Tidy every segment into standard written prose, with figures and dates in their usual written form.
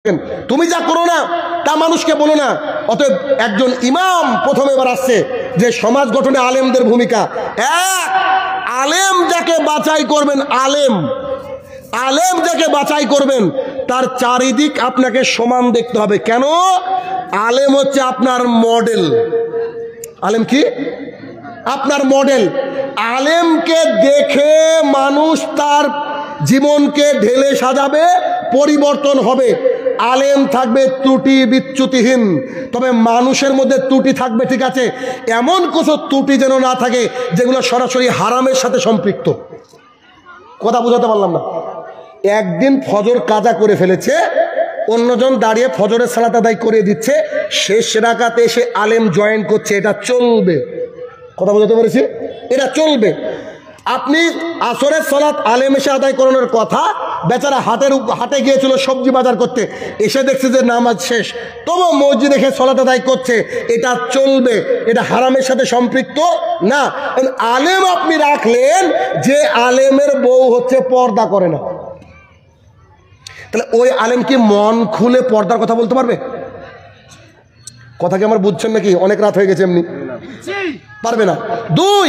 তুমি যা করো না তা মানুষকে বলো না। অতএব একজন ইমাম প্রথমে এবার আসছে যে সমাজ গঠনে আলেমদের ভূমিকা। এক, আলেম যাকে বাছাই করবেন, আলেম যাকে বাছাই করবেন তার চারিদিক আপনাকে সমান দেখতে হবে। কেন? আলেম হচ্ছে আপনার মডেল। আলেম কি? আপনার মডেল। আলেমকে দেখে মানুষ তার জীবনকে ঢেলে সাজাবে, পরিবর্তন হবে। আলেম থাকবে ত্রুটি বিচ্যুতিহীন, তবে মানুষের মধ্যে ত্রুটি থাকবে, ঠিক আছে, এমন কিছু ত্রুটি যেন না থাকে যেগুলো সরাসরি হারামের সাথে সম্পৃক্ত। কথা বুঝাতে পারলাম না? একদিন ফজর কাজা করে ফেলেছে, অন্যজন দাঁড়িয়ে ফজরের সালাত আদায় করে দিচ্ছে, শেষ রাকাতে এসে আলেম জয়েন করছে, এটা চলবে। কথা বুঝাতে পেরেছি? এটা চলবে। আপনি আসরের সালাত আলেম এসে আদায় করানোর কথা, বেচারা হাটে গিয়েছিল সবজি বাজার করতে, এসে দেখছে যে নামাজ শেষ, তবু মসজিদে এসে সালাত আদায় করছে, এটা চলবে। এটা হারামের সাথে সম্পৃক্ত না। আলেম আপনি রাখলেন যে আলেমের বউ হচ্ছে পর্দা করে না, তাহলে ওই আলেম কি মন খুলে পর্দার কথা বলতে পারবে? কথা কি আমার বুঝছেন নাকি? অনেক রাত হয়ে গেছে, এমনি পারবে না। দুই,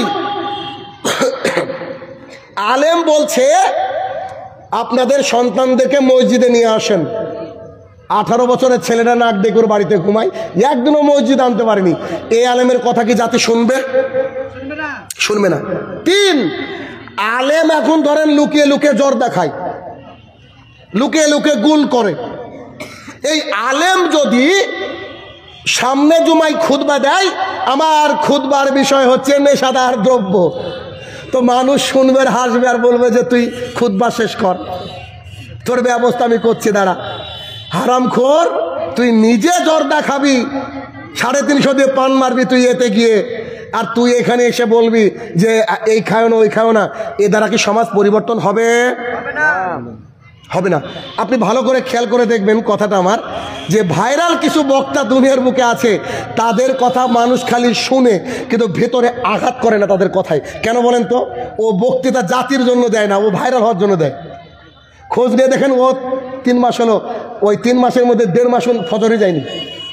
আলেম বলছে আপনাদের সন্তানদেরকে মসজিদে নিয়ে আসেন। 18 বছরের ছেলেরা নাক ডেকে বাড়িতে ঘুমায়, একদিনও মসজিদ আনতে পারেনি। এই আলেমের কথা কি জাতি শুনবে? শুনবে না। তিন, আলেম এখন ধরেন লুকিয়ে লুকিয়ে জ্বর দেখায়, লুকিয়ে লুকিয়ে গুল করে। এই আলেম যদি সামনে জুমায় খুতবা দেয়, আমার খুতবার বিষয় হচ্ছে নেশাদার দ্রব্য, তো মানুষ শুনবে, হাসবে আর বলবে যে তুই খুতবা শেষ কর, তোর ব্যবস্থা আমি করছি, দাঁড়া। হারামখোর, তুই নিজে জর্দা খাবি, 350 দিয়ে পান মারবি তুই এতে গিয়ে, আর তুই এখানে এসে বলবি যে এই খাও না ওই খাও না। এ দ্বারা কি সমাজ পরিবর্তন হবে? হবে না। আপনি ভালো করে খেয়াল করে দেখবেন কথাটা আমার, যে ভাইরাল কিছু বক্তা দুনিয়ার বুকে আছে, তাদের কথা মানুষ খালি শুনে কিন্তু ভেতরে আঘাত করে না তাদের কথায়। কেন বলেন তো? ও বক্তৃতা জাতির জন্য দেয় না, ও ভাইরাল হওয়ার জন্য দেয়। খোঁজ নিয়ে দেখেন, ও 3 মাস হলো, ওই 3 মাসের মধ্যে 1.5 মাস ফজরে যায়নি।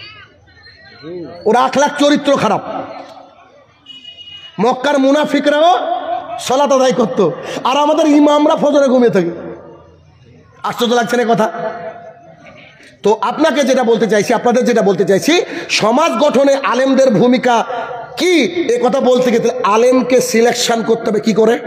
ওর আখলাক চরিত্র খারাপ। মক্কার মুনাফিকরাও সালাত আদায় করতো, আর আমাদের ইমামরা ফজরে ঘুমিয়ে থাকে। আশ্চর্য লাগছে না কথা? তো আপনাকে যেটা বলতে চাইছি, আপনাদের যেটা বলতে চাইছি, সমাজ গঠনে আলেমদের ভূমিকা কি এ কথা বলতে গেলে আলেমকে সিলেকশন করতে হবে কি করে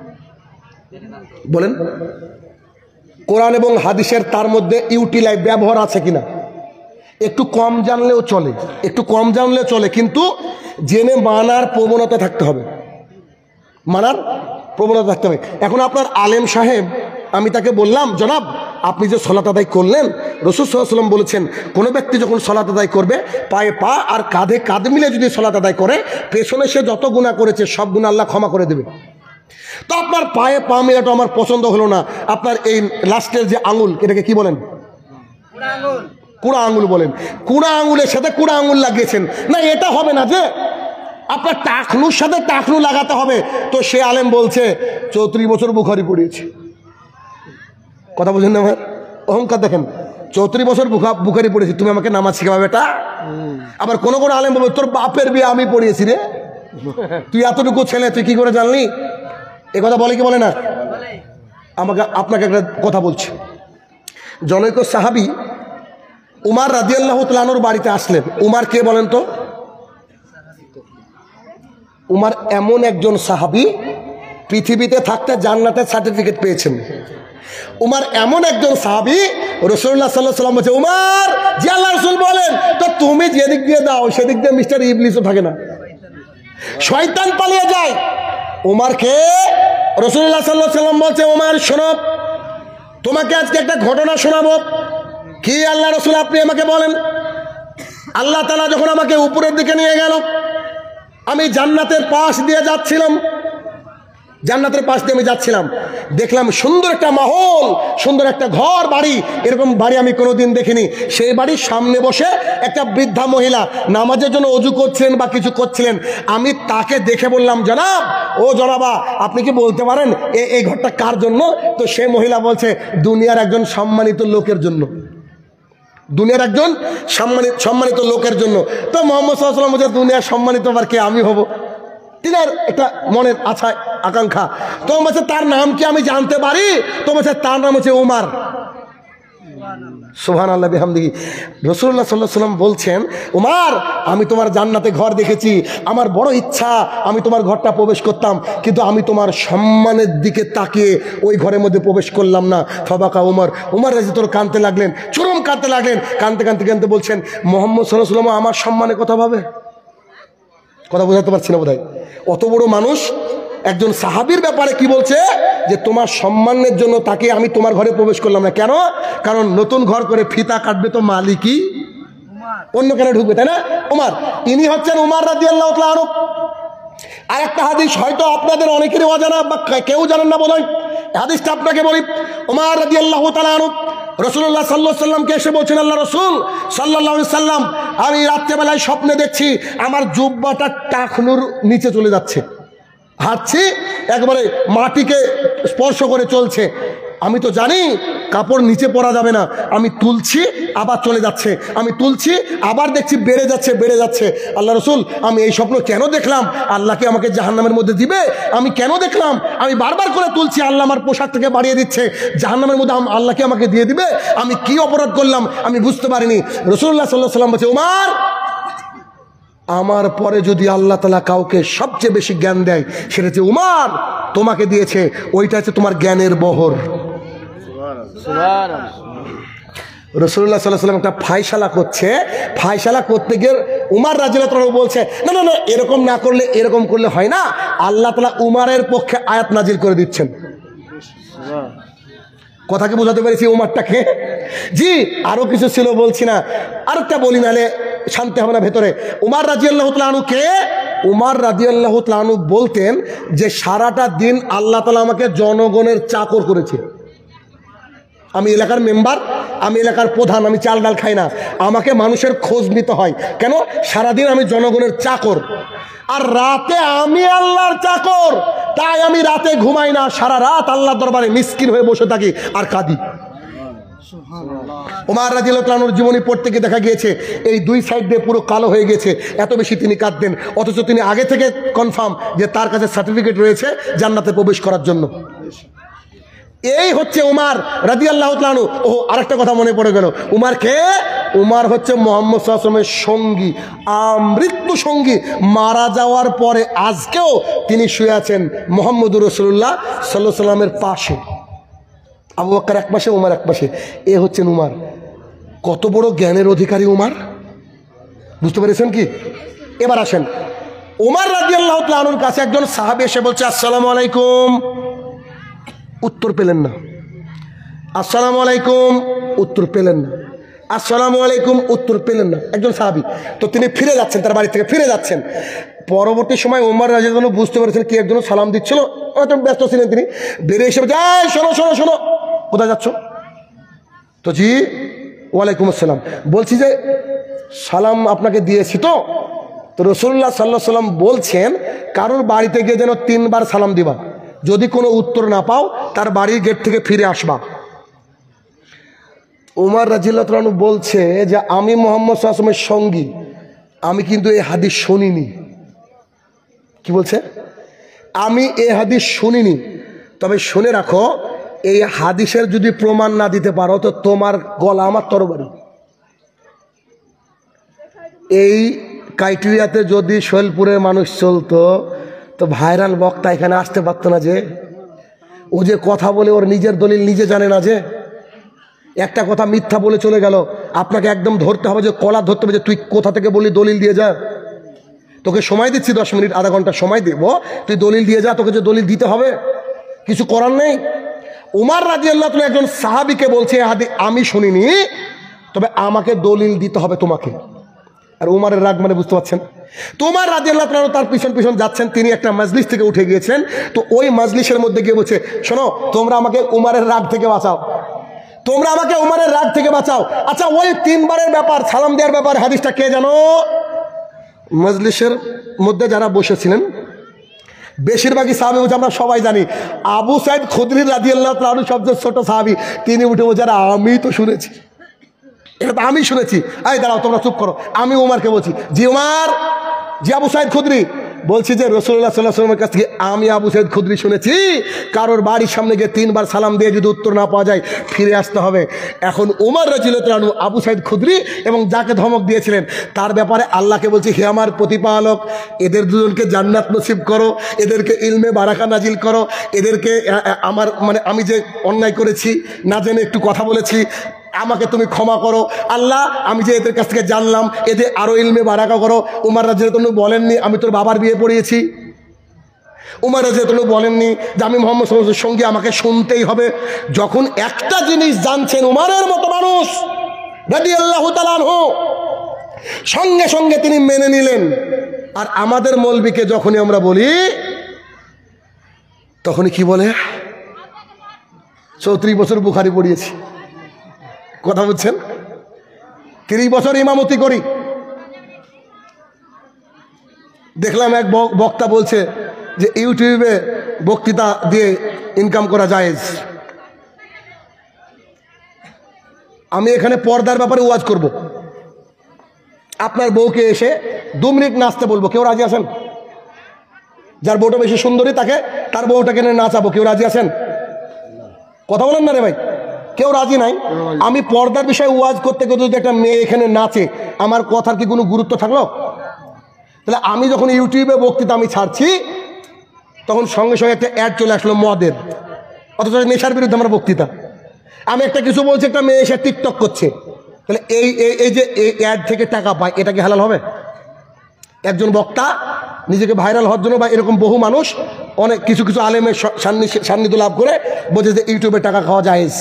বলেন? কোরআন এবং হাদিসের তার মধ্যে ইউটিলাইজ ব্যবহার আছে কিনা? একটু কম জানলেও চলে, একটু কম জানলেও চলে, কিন্তু জেনে মানার প্রবণতা থাকতে হবে, মানার প্রবণতা থাকতে হবে। এখন আপনার আলেম সাহেব, আমি তাকে বললাম, জনাব আপনি যে সালাত আদায় করলেন, রাসূল সাল্লাল্লাহু আলাইহি ওয়াসাল্লাম বলেছেন কোনো ব্যক্তি যখন সালাত আদায় করবে, পায়ে পা আর কাঁধে কাঁধ মিলে যদি সালাত আদায় করে, পেছনে সে যত গুনাহ করেছে সব গুনাহ আল্লাহ ক্ষমা করে দেবে। তো আপনার পায়ে পা মেলাটা আমার পছন্দ হলো না, আপনার এই লাস্টের যে আঙুল, এটাকে কি বলেন? কুড়া আঙুল বলেন। কুড়া আঙুলের সাথে কুড়া আঙুল লাগিয়েছেন না, এটা হবে না। যে আপনার টাকনুর সাথে টাকনু লাগাতে হবে। তো সে আলেম বলছে 34 বছর বুখারী পড়িয়েছে। কথা বুঝেন না আমার অহংকার দেখেন? 34 বছর বুখারী পড়েছি, তুমি আমাকে নামাজ শিখাবে এটা? আবার কোন কোন আলেম বলবে তোর বাপের বিয়ে আমি পড়িয়েছি রে, তুই এতটুকু ছেলে তুই কি করে জানলি? এ কথা বলে কি বলে না? আপনাকে একটা কথা বলছি। জনৈক সাহাবী উমর রাদিয়াল্লাহু তাআলা আনহুর বাড়িতে আসলেন। উমর কে বলেন তো? উমর এমন একজন সাহাবী, পৃথিবীতে থাকতে জান্নাতের সার্টিফিকেট পেয়েছেন। উমর এমন একজন সাহাবী, রাসূলুল্লাহ সাল্লাল্লাহু আলাইহি ওয়াসাল্লাম বলেছে, উমর যে আল্লাহর রাসূল বলেন, তো তুমি যেদিক দিয়ে দাও সেদিক দিয়ে মিস্টার ইবলিসও থাকে না, শয়তান পালিয়ে যায়। উমরকে রাসূলুল্লাহ সাল্লাল্লাহু আলাইহি ওয়াসাল্লাম বলছে, উমর শোনো, তোমাকে আজকে একটা ঘটনা শোনাবো। কি আল্লাহ রাসূল আপনি আমাকে বলেন। আল্লাহ তাআলা যখন আমাকে উপরের দিকে নিয়ে গেল, আমি জান্নাতের পাশ দিয়ে যাচ্ছিলাম, জান্নাতের পাশ দিয়ে আমি যাচ্ছিলাম, দেখলাম সুন্দর একটা মাহল, সুন্দর একটা ঘর বাড়ি, এরকম বাড়ি আমি কোনোদিন দেখিনি। সেই বাড়ির সামনে বসে একটা বৃদ্ধা মহিলা নামাজের জন্য অজু করছিলেন বা কিছু করছিলেন। আমি তাকে দেখে বললাম, জনাব, ও জনাবা, আপনি কি বলতে পারেন এই ঘরটা কার জন্য? তো সে মহিলা বলছে, দুনিয়ার একজন সম্মানিত লোকের জন্য। দুনিয়ার একজন সম্মানিত লোকের জন্য। তো মোহাম্মদ সাল্লাল্লাহু আলাইহি ওয়াসাল্লাম বলছে দুনিয়ার সম্মানিত আবার কে, আমি হব। তিনার একটা মনের আকাঙ্ক্ষা। তো বলছে তার নাম কি আমি জানতে পারি? তো বলছে তার নাম হচ্ছে উমার। সুবহানাল্লাহ বিহামদিহি। রাসূলুল্লাহ সাল্লাল্লাহু আলাইহি ওয়াসাল্লাম বলছেন, উমার, আমি তোমার জান্নাতে ঘর দেখেছি, আমার বড় ইচ্ছা আমি তোমার ঘরটা প্রবেশ করতাম, কিন্তু আমি তোমার সম্মানের দিকে তাকিয়ে ওই ঘরের মধ্যে প্রবেশ করলাম না। ফাবাকা উমর রাদিয়াল্লাহু আনহু কাঁদতে লাগলেন, চরম কাঁদতে লাগলেন। কাঁদতে বলছেন, মুহাম্মদ সাল্লাল্লাহু আলাইহি ওয়াসাল্লাম আমার সম্মানে কথা ভাবে। কথা বোঝাতে পারছি না বোধহয়। অত বড় মানুষ একজন সাহাবীর ব্যাপারে কি বলছে, যে তোমার সম্মানের জন্য তাকে আমি তোমার ঘরে প্রবেশ করলাম না। কেন? কারণ নতুন ঘর করে ফিতা কাটবে তো মালিকই, অন্য কেন ঢুকবে, তাই না? উমার, ইনি হচ্ছেন উমার রাদিয়াল্লাহু তাআলা আনহু। আর একটা হাদিস হয়তো আপনাদের অনেকেরই অজানা বা কেউ জানেন না বোধহয়, হাদিসটা আপনাকে বলি। উমার রাদিয়াল্লাহু তাআলা আনহু রাসূলুল্লাহ সাল্লাল্লাহু আলাইহি সাল্লামকে এসে বলছেন, আল্লাহ রাসূল সাল্লাল্লাহু আলাইহি সাল্লাম, আমি রাত্রেবেলায় স্বপ্নে দেখছি আমার জুব্বাটা টাকনুর নিচে চলে যাচ্ছে, হাঁটছি একবারে মাটিকে স্পর্শ করে চলছে। আমি তো জানি কাপড় নিচে পরা যাবে না, আমি তুলছি আবার চলে যাচ্ছে, আমি তুলছি আবার দেখছি বেড়ে যাচ্ছে। আল্লাহ রাসূল, আমি এই স্বপ্ন কেন দেখলাম? আল্লাহ কি আমাকে জাহান্নামের মধ্যে দিবে? আমি কেন দেখলাম? আমি বারবার করে তুলছি, আল্লাহ আমার পোশাকটাকে বাড়িয়ে দিচ্ছে, জাহান্নামের মধ্যে আল্লাহ কি আমাকে দিয়ে দিবে? আমি কি অপরাধ করলাম আমি বুঝতে পারিনি। রাসূলুল্লাহ সাল্লাল্লাহু আলাইহি ওয়াসাল্লাম বলছে, উমার, আমার পরে যদি আল্লাহ তাআলা কাউকে সবচেয়ে বেশি জ্ঞান দেয় সেটা হচ্ছে উমার, তোমাকে দিয়েছে, ওইটা হচ্ছে তোমার জ্ঞানের বহর। রাসূলুল্লাহ সাল্লাল্লাহু আলাইহি ওয়াসাল্লাম একটা ফায়সালা করতে গিয়ে উমার রাদিয়াল্লাহু তাআলা বলছে, না, এরকম না করলে, এরকম করলে হয় না। আল্লাহ তাআলা উমারের পক্ষে আয়াত নাজিল করে দিচ্ছেন। কথা কি বোঝাতে পেরেছি উমারটাকে? জি, আরো কিছু ছিল, বলছি না, আরেকটা বলি, নাহলে শান্তি হবে না ভেতরে। উমার রাদিয়াল্লাহু তাআলা আনহুকে, উমার রাদিয়াল্লাহু তাআলা আনহু বলতেন যে সারাটা দিন আল্লাহ তাআলা আমাকে জনগণের চাকর করেছে। আমি এলাকার মেম্বার, আমি এলাকার প্রধান, আমি চাল ডাল খাই না, আমাকে মানুষের খোঁজ নিতে হয়। কেন? সারাদিন আমি জনগণের চাকর, আর রাতে আমি আল্লাহর চাকর, তাই আমি রাতে ঘুমাই না, সারা রাত আল্লাহর দরবারে মিসকিন হয়ে বসে থাকি আর কাঁদি। উমার রাদিয়াল্লাহু তাআলা আনহুর জীবনী পড়তে গিয়ে দেখা গিয়েছে এই দুই সাইড দিয়ে পুরো কালো হয়ে গেছে, এত বেশি তিনি কাঁদতেন, অথচ তিনি আগে থেকে কনফার্ম যে তার কাছে সার্টিফিকেট রয়েছে জান্নাতে প্রবেশ করার জন্য। এই হচ্ছে উমার রাদিয়াল্লাহু তাআলা আনহু। ও আরেকটা কথা মনে পড়ে গেল, উমার কে? উমার হচ্ছে মুহাম্মদ সাল্লাল্লাহু আলাইহি ওয়াসাল্লামের সঙ্গী, আমৃত্যু সঙ্গী। মারা যাওয়ার পরে আজকেও তিনি শুয়ে আছেন মুহাম্মদুর রাসূলুল্লাহ সাল্লাল্লাহু আলাইহি ওয়াসাল্লামের পাশে। আবু বকর এক পাশে, উমার এক পাশে। এ হচ্ছেন উমার। কত বড় জ্ঞানের অধিকারী উমার, বুঝতে পেরেছেন কি? এবার আসেন, উমার রাদিয়াল্লাহু তাআলা আনহুর কাছে একজন সাহাবী এসে বলছে, আসসালামু আলাইকুম। উত্তর পেলেন না। আসসালামু আলাইকুম, উত্তর পেলেন না। আসসালামু আলাইকুম, উত্তর পেলেন না। একজন সাহাবী। তো তিনি ফিরে যাচ্ছেন, তার বাড়ি থেকে ফিরে যাচ্ছেন। পরবর্তী সময় উমর রাদিয়াল্লাহু আনহু বুঝতে পেরেছেন কি একজন সালাম দিচ্ছিল, হয়তো ব্যস্ত ছিলেন, তিনি বেরিয়ে এসে বলছে, এই শোনো, কোথায় যাচ্ছ? তো জি, ওয়ালাইকুম আসসালাম। বলছি যে সালাম আপনাকে দিয়েছি তো রাসূলুল্লাহ সাল্লাল্লাহু আলাইহি ওয়াসাল্লাম বলছেন কারোর বাড়িতে গিয়ে যেন 3 বার সালাম দিবা, যদি কোনো উত্তর না পাও তার বাড়ির গেট থেকে ফিরে আসবা। উমর রাদিয়াল্লাহু তাআলা আনহু বলছে যে আমি মুহাম্মদ সাল্লাল্লাহু আলাইহি ওয়াসাল্লামের সঙ্গী, আমি কিন্তু এই হাদিস শুনিনি। কি বলছে? আমি এই হাদিস শুনিনি। তবে শুনে রাখো, এই হাদিসের যদি প্রমাণ না দিতে পারো তো তোমার গলা আমার তরবারি। এই ক্রাইটেরিয়াতে যদি শৈলপুরের মানুষ চলতো তো ভাইরাল বক্তা এখানে আসতে পারতো না। যে ও যে কথা বলে ওর নিজের দলিল নিজে জানে না, যে একটা কথা মিথ্যা বলে চলে গেল, আপনাকে একদম ধরতে হবে, যে কলা ধরতে হবে, যে তুই কোথা থেকে বলি, দলিল দিয়ে যা। তোকে সময় দিচ্ছি 10 মিনিট, আধা ঘন্টা সময় দেবো, তুই দলিল দিয়ে যা, তোকে যে দলিল দিতে হবে, কিছু করার নেই। উমর রাদিয়াল্লাহু তাআলা একজন সাহাবীকে বলছে, আমি শুনিনি, তবে আমাকে দলিল দিতে হবে তোমাকে। আর উমরের রাগ মানে বুঝতে পারছেন? তো উমর রাদিয়াল্লাহু তাআলা তার পিছন যাচ্ছেন, তিনি একটা মজলিস থেকে উঠে গিয়েছেন। তো ওই মজলিসের মধ্যে গিয়ে বলছে, শোনো, তোমরা আমাকে উমরের রাগ থেকে বাঁচাও, তোমরা আমাকে উমরের রাগ থেকে বাঁচাও। আচ্ছা, ওই 3 বারের ব্যাপার, সালাম দেওয়ার ব্যাপার, হাদিসটা কে জানো? মজলিসের মধ্যে যারা বসেছিলেন বেশিরভাগই সাহাবী, বলছে আমরা সবাই জানি, আবু সাইদ খুদরি রাদিয়াল্লাহু তাআলা আনহু সবচেয়ে ছোট সাহাবী, তিনি উঠে বলছে, আমি তো শুনেছি। এটা তো আমি শুনেছি। এই দাঁড়াও, তোমরা চুপ করো, আমি উমারকে বলছি, জি উমার, জি আবু সাইদ খুদরি, বলছি যে রাসূলুল্লাহ সাল্লাল্লাহু আলাইহি ওয়াসাল্লামের কাছ থেকে আমি আবু সাইদ খুদরি শুনেছি কারোর বাড়ির সামনে গিয়ে 3 বার সালাম দিয়ে যদি উত্তর না পাওয়া যায় ফিরে আসতে হবে। এখন উমর রাদিয়াল্লাহু আনহু আবু সাইদ খুদরি এবং যাকে ধমক দিয়েছিলেন তার ব্যাপারে আল্লাহকে বলছি, হে আমার প্রতিপালক, এদের দুজনকে জান্নাত নসিব করো, এদেরকে ইলমে বারাকা নাজিল করো, এদেরকে আমার আমি যে অন্যায় করেছি, না জেনে একটু কথা বলেছি, আমাকে তুমি ক্ষমা করো আল্লাহ। আমি যে এদের কাছ থেকে জানলাম, এদের আরো ইলমে বারাকা করো। উমর রাদিয়াল্লাহু আনহু বলেননি আমি তোর বাবার বিয়ে পড়িয়েছি? উমর রাদিয়াল্লাহু আনহু বলেননি যে আমি মুহাম্মদ সাল্লাল্লাহু আলাইহি ওয়াসাল্লামের সঙ্গে আমাকে শুনতেই হবে? যখন একটা জিনিস জানছেন উমরের মতো মানুষ রাদিয়াল্লাহু তাআলা আনহু, সঙ্গে সঙ্গে তিনি মেনে নিলেন। আর আমাদের মৌলবীকে যখনই আমরা বলি তখনই কি বলে, 34 বছর বুখারী পড়িয়েছি। কথা বুঝছেন? 30 বছর ইমামতি করি। দেখলাম এক বক্তা বলছে যে ইউটিউবে বক্তৃতা দিয়ে ইনকাম করা জায়েজ। আমি এখানে পর্দার ব্যাপারে ওয়াজ করব। আপনার বউকে এসে 2 মিনিট নাচতে বলবো, কেউ রাজি আছেন? যার বউটা বেশি সুন্দরী তাকে তার বউটাকে নিয়ে নাচাবো, কেউ রাজি আছেন? কথা বলেন না রে ভাই, কেউ রাজি নাই। আমি পর্দার বিষয়ে ওয়াজ করতে করতে যদি একটা মেয়ে এখানে নাচে, আমার কথার কি কোনো গুরুত্ব থাকলো? তাহলে আমি যখন ইউটিউবে বক্তৃতা আমি ছাড়ছি তখন সঙ্গে সঙ্গে একটা অ্যাড চলে আসলো মদের, অথচ নেশার বিরুদ্ধে আমার বক্তৃতা। আমি একটা কিছু বলছি, একটা মেয়ে এসে টিকটক করছে, তাহলে এই যে এই অ্যাড থেকে টাকা পায়, এটা কি হালাল হবে? একজন বক্তা নিজেকে ভাইরাল হওয়ার জন্য বা এরকম বহু মানুষ অনেক কিছু কিছু আলেমের সান্নিধ্য লাভ করে বলছে যে ইউটিউবে টাকা খাওয়া জায়েজ।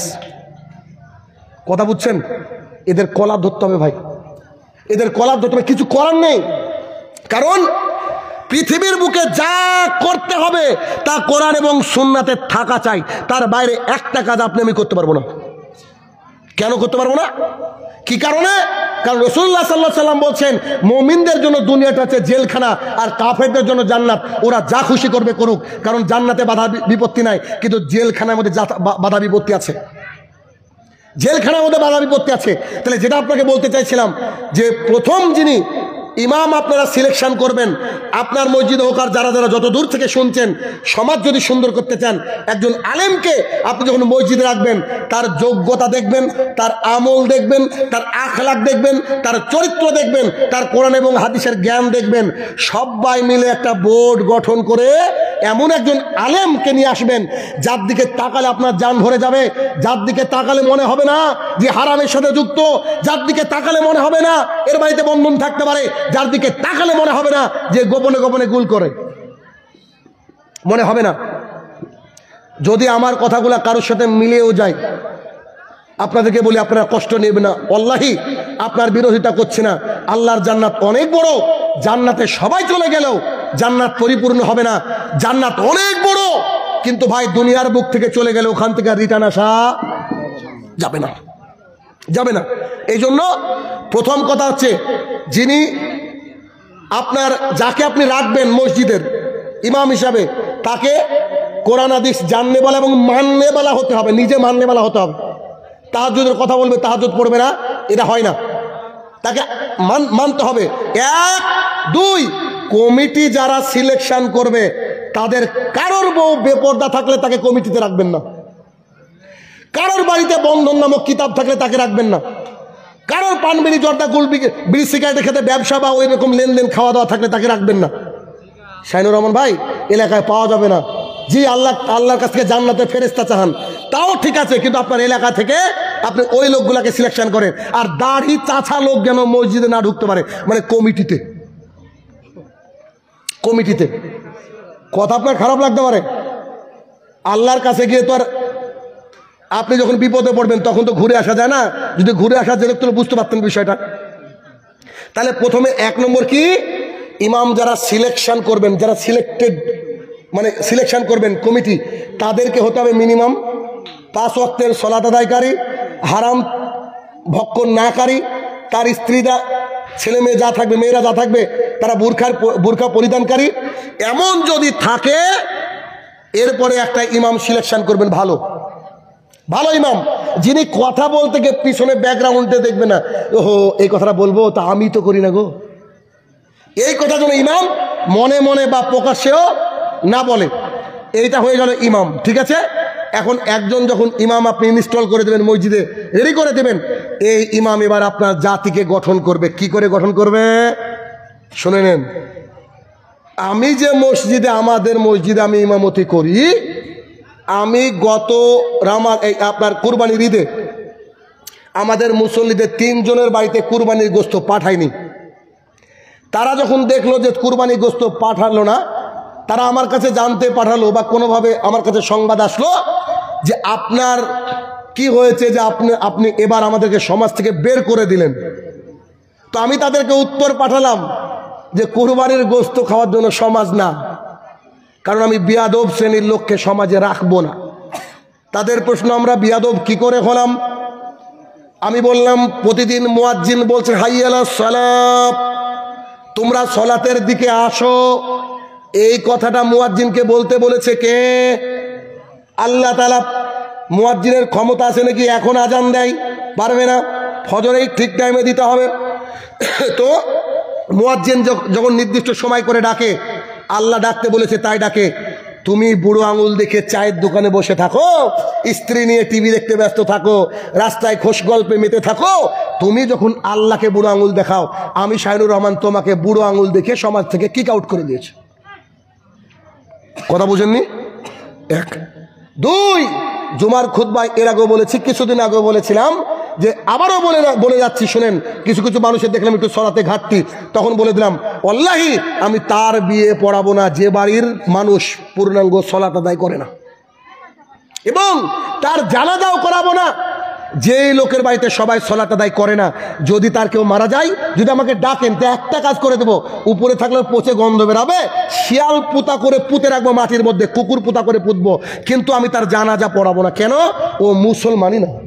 কথা বুঝছেন? এদের কলার ধরতে হবে ভাই, এদের কলার ধরতে হবে, কিছু করার নেই। কারণ পৃথিবীর বুকে যা করতে হবে তা কোরআন এবং সুন্নাতে থাকা চাই, তার বাইরে একটা কাজ আপনি আমি করতে পারবো না। কেন করতে পারবো না? কি কারণে? কারণ রাসূলুল্লাহ সাল্লাল্লাহু আলাইহি ওয়াসাল্লাম বলছেন মুমিনদের জন্য দুনিয়াটা হচ্ছে জেলখানা আর কাফেরদের জন্য জান্নাত। ওরা যা খুশি করবে করুক, কারণ জান্নাতে বাধা বিপত্তি নাই, কিন্তু জেলখানার মধ্যে বাধা বিপত্তি আছে। জেলখানার মধ্যে বাধা বিপত্তি আছে। তাহলে যেটা আপনাকে বলতে চাইছিলাম যে প্রথম যিনি ইমাম আপনারা সিলেকশন করবেন, আপনার মসজিদে হোক আর যারা যারা যত দূর থেকে শুনছেন, সমাজ যদি সুন্দর করতে চান, একজন আলেমকে আপনি যখন মসজিদে রাখবেন তার যোগ্যতা দেখবেন, তার আমল দেখবেন, তার আখলাক দেখবেন, তার চরিত্র দেখবেন, তার কোরআন এবং হাদিসের জ্ঞান দেখবেন। সবাই মিলে একটা বোর্ড গঠন করে এমন একজন আলেমকে নিয়ে আসবেন যার দিকে তাকালে আপনার জান ভরে যাবে, যার দিকে তাকালে মনে হবে না যে হারামের সাথে যুক্ত, যার দিকে তাকালে মনে হবে না এর বাড়িতে বন্ধন থাকতে পারে, যার দিকে তাকালে মনে হবে না যে গোপনে গোপনে গুল করে, মনে হবে না। যদি আমার কথাগুলো কারোর সাথে মিলেও যায়, আপনাদেরকে বলি আপনারা কষ্ট নেবেন না, ওয়াল্লাহি আপনার বিরোধিতা করছে না। আল্লাহর জান্নাত অনেক বড়, জান্নাতে সবাই চলে গেলেও জান্নাত পরিপূর্ণ হবে না। জান্নাত অনেক বড়, কিন্তু ভাই দুনিয়ার বুক থেকে চলে গেলে ওখান থেকে রিটার্ন আসা যাবে না, যাবে না। এই জন্য প্রথম কথা হচ্ছে, যিনি আপনার যাকে আপনি রাখবেন মসজিদের ইমাম হিসাবে, তাকে কোরআন হাদিস জাননে বলা এবং মাননে বলা হতে হবে, নিজে মাননে বলা হতে হবে। তাহাজ্জুদের কথা বলবে, তাহাজ্জুদ পড়বে না, এটা হয় না। তাকে মানতে হবে। 1, 2 কমিটি যারা সিলেকশন করবে তাদের কারোর বউ বেপর্দা থাকলে তাকে কমিটিতে রাখবেন না, কারোর বাড়িতে বন্ধন নামক কিতাব থাকলে তাকে রাখবেন না, কারোর পান বিড়ি জর্দা গুল বিড়ি সিগারেটের খেতে ব্যবসা বা ওই রকম লেনদেন খাওয়া দাওয়া থাকলে তাকে রাখবেন না। শাইনুর রহমান ভাই এলাকায় পাওয়া যাবে না। জি আল্লাহর কাছ থেকে জান্নাতে ফেরেশতা চাহান, তাও ঠিক আছে, কিন্তু আপনার এলাকা থেকে আপনি ওই লোকগুলাকে সিলেকশন করেন। আর দাড়ি চাছা লোক যেন মসজিদে না ঢুকতে পারে, মানে কমিটিতে। কমিটিতে কথা আপনার খারাপ লাগতে পারে, আল্লাহর কাছে গিয়ে তো আর আপনি যখন বিপদে পড়বেন তখন তো ঘুরে আসা যায় না। যদি ঘুরে আসা যেত তো বুঝতে পারতেন বিষয়টা। তাহলে প্রথমে 1 নম্বর কি, ইমাম যারা সিলেকশন করবেন, যারা সিলেক্টেড মানে সিলেকশন করবেন কমিটি, তাদেরকে হতে হবে মিনিমাম 5 ওয়াক্তের সালাত আদায়কারী, হারাম ভক্ষণ নাকারী, তার স্ত্রীরা ছেলে মেয়ে যা থাকবে, মেয়েরা যা থাকবে তারা বোরখা পরিধানকারী। এমন যদি থাকে এরপরে একটা ইমাম সিলেকশন করবেন, ভালো ভালো ইমাম, যিনি কথা বলতে গিয়ে পিছনে ব্যাকগ্রাউন্ডে দেখবে না, ওহো এই কথাটা বলবো, তা আমি তো করি না গো। এই কথা যেন ইমাম মনে মনে বা প্রকাশ্যেও না বলে। এইটা হয়ে গেল ইমাম, ঠিক আছে। এখন একজন যখন ইমাম আপনি ইনস্টল করে দেবেন, মসজিদে রেডি করে দেবেন, এই ইমাম এবার আপনার জাতিকে গঠন করবে। কি করে গঠন করবে শুনে নেন। আমি যে মসজিদে, আমাদের মসজিদে আমি ইমামতি করি, আমি গত এই আপনার কুরবানির ঈদে আমাদের মুসল্লিদের 3 জনের বাড়িতে কুরবানির গোশত পাঠায়নি। তারা যখন দেখলো যে কুরবানির গোশত পাঠালো না, তারা আমার কাছে জানতে পাঠালো বা কোনোভাবে আমার কাছে সংবাদ আসলো যে আপনার কি হয়েছে, যে আপনি এবার আমাদেরকে সমাজ থেকে বের করে দিলেন। তো আমি তাদেরকে উত্তর পাঠালাম যে কুরবানির গোশত খাওয়ার জন্য সমাজ না, কারণ আমি বিয়াদব শ্রেণীর লোককে সমাজে রাখবো না। তাদের প্রশ্ন, আমরা বিয়াদব কি করে হলাম? আমি বললাম, প্রতিদিন মুয়াজ্জিন বলছে হাইয়া আলাস সালাত, তোমরা সলাতের দিকে আসো। এই কথাটা মুয়াজ্জিনকে বলতে বলেছে কে? আল্লাহ তাআলা। মুয়াজ্জিনের ক্ষমতা আছে নাকি এখন আজান দেয়? পারবে না, ফজরেই ঠিক টাইমে দিতে হবে। তো মুয়াজ্জিন যখন নির্দিষ্ট সময় করে ডাকে, আল্লাহ ডাকতে বলেছে তাই ডাকে। তুমি বুড়ো আঙুল দেখে চায়ের দোকানে বসে থাকো, স্ত্রী নিয়ে টিভি দেখতে ব্যস্ত থাকো, রাস্তায় খোশ গল্পে মেতে থাকো, তুমি যখন আল্লাহকে বুড়ো আঙুল দেখাও, আমি শাহিনুর রহমান তোমাকে বুড়ো আঙুল দেখে সমাজ থেকে কিক আউট করে দিয়েছি। কথা বুঝেননি? 1 2 জুমার খুতবায় এর আগেও বলেছি, কিছুদিন আগেও বলেছিলাম, যে আবারও বলে যাচ্ছি শুনেন। কিছু কিছু মানুষের দেখলাম একটু সলাতে ঘাটতি, তখন বলে দিলাম, ওয়াল্লাহি আমি তার বিয়ে পড়াবো না যে বাড়ির মানুষ পূর্ণাঙ্গ সলাত আদায় করে না, এবং তার জানাজাও করাবো না যেই লোকের বাড়িতে সবাই সলাত আদায় করে না। যদি তার কেউ মারা যায়, যদি আমাকে ডাকেন, তো একটা কাজ করে দেবো, উপরে থাকলে পচে গন্ধ বেরাবে, শিয়াল পুতা করে পুঁতে রাখবো মাটির মধ্যে, কুকুর পুতা করে পুঁতবো, কিন্তু আমি তার জানাজা পড়াবো না। কেন? ও মুসলমানই না,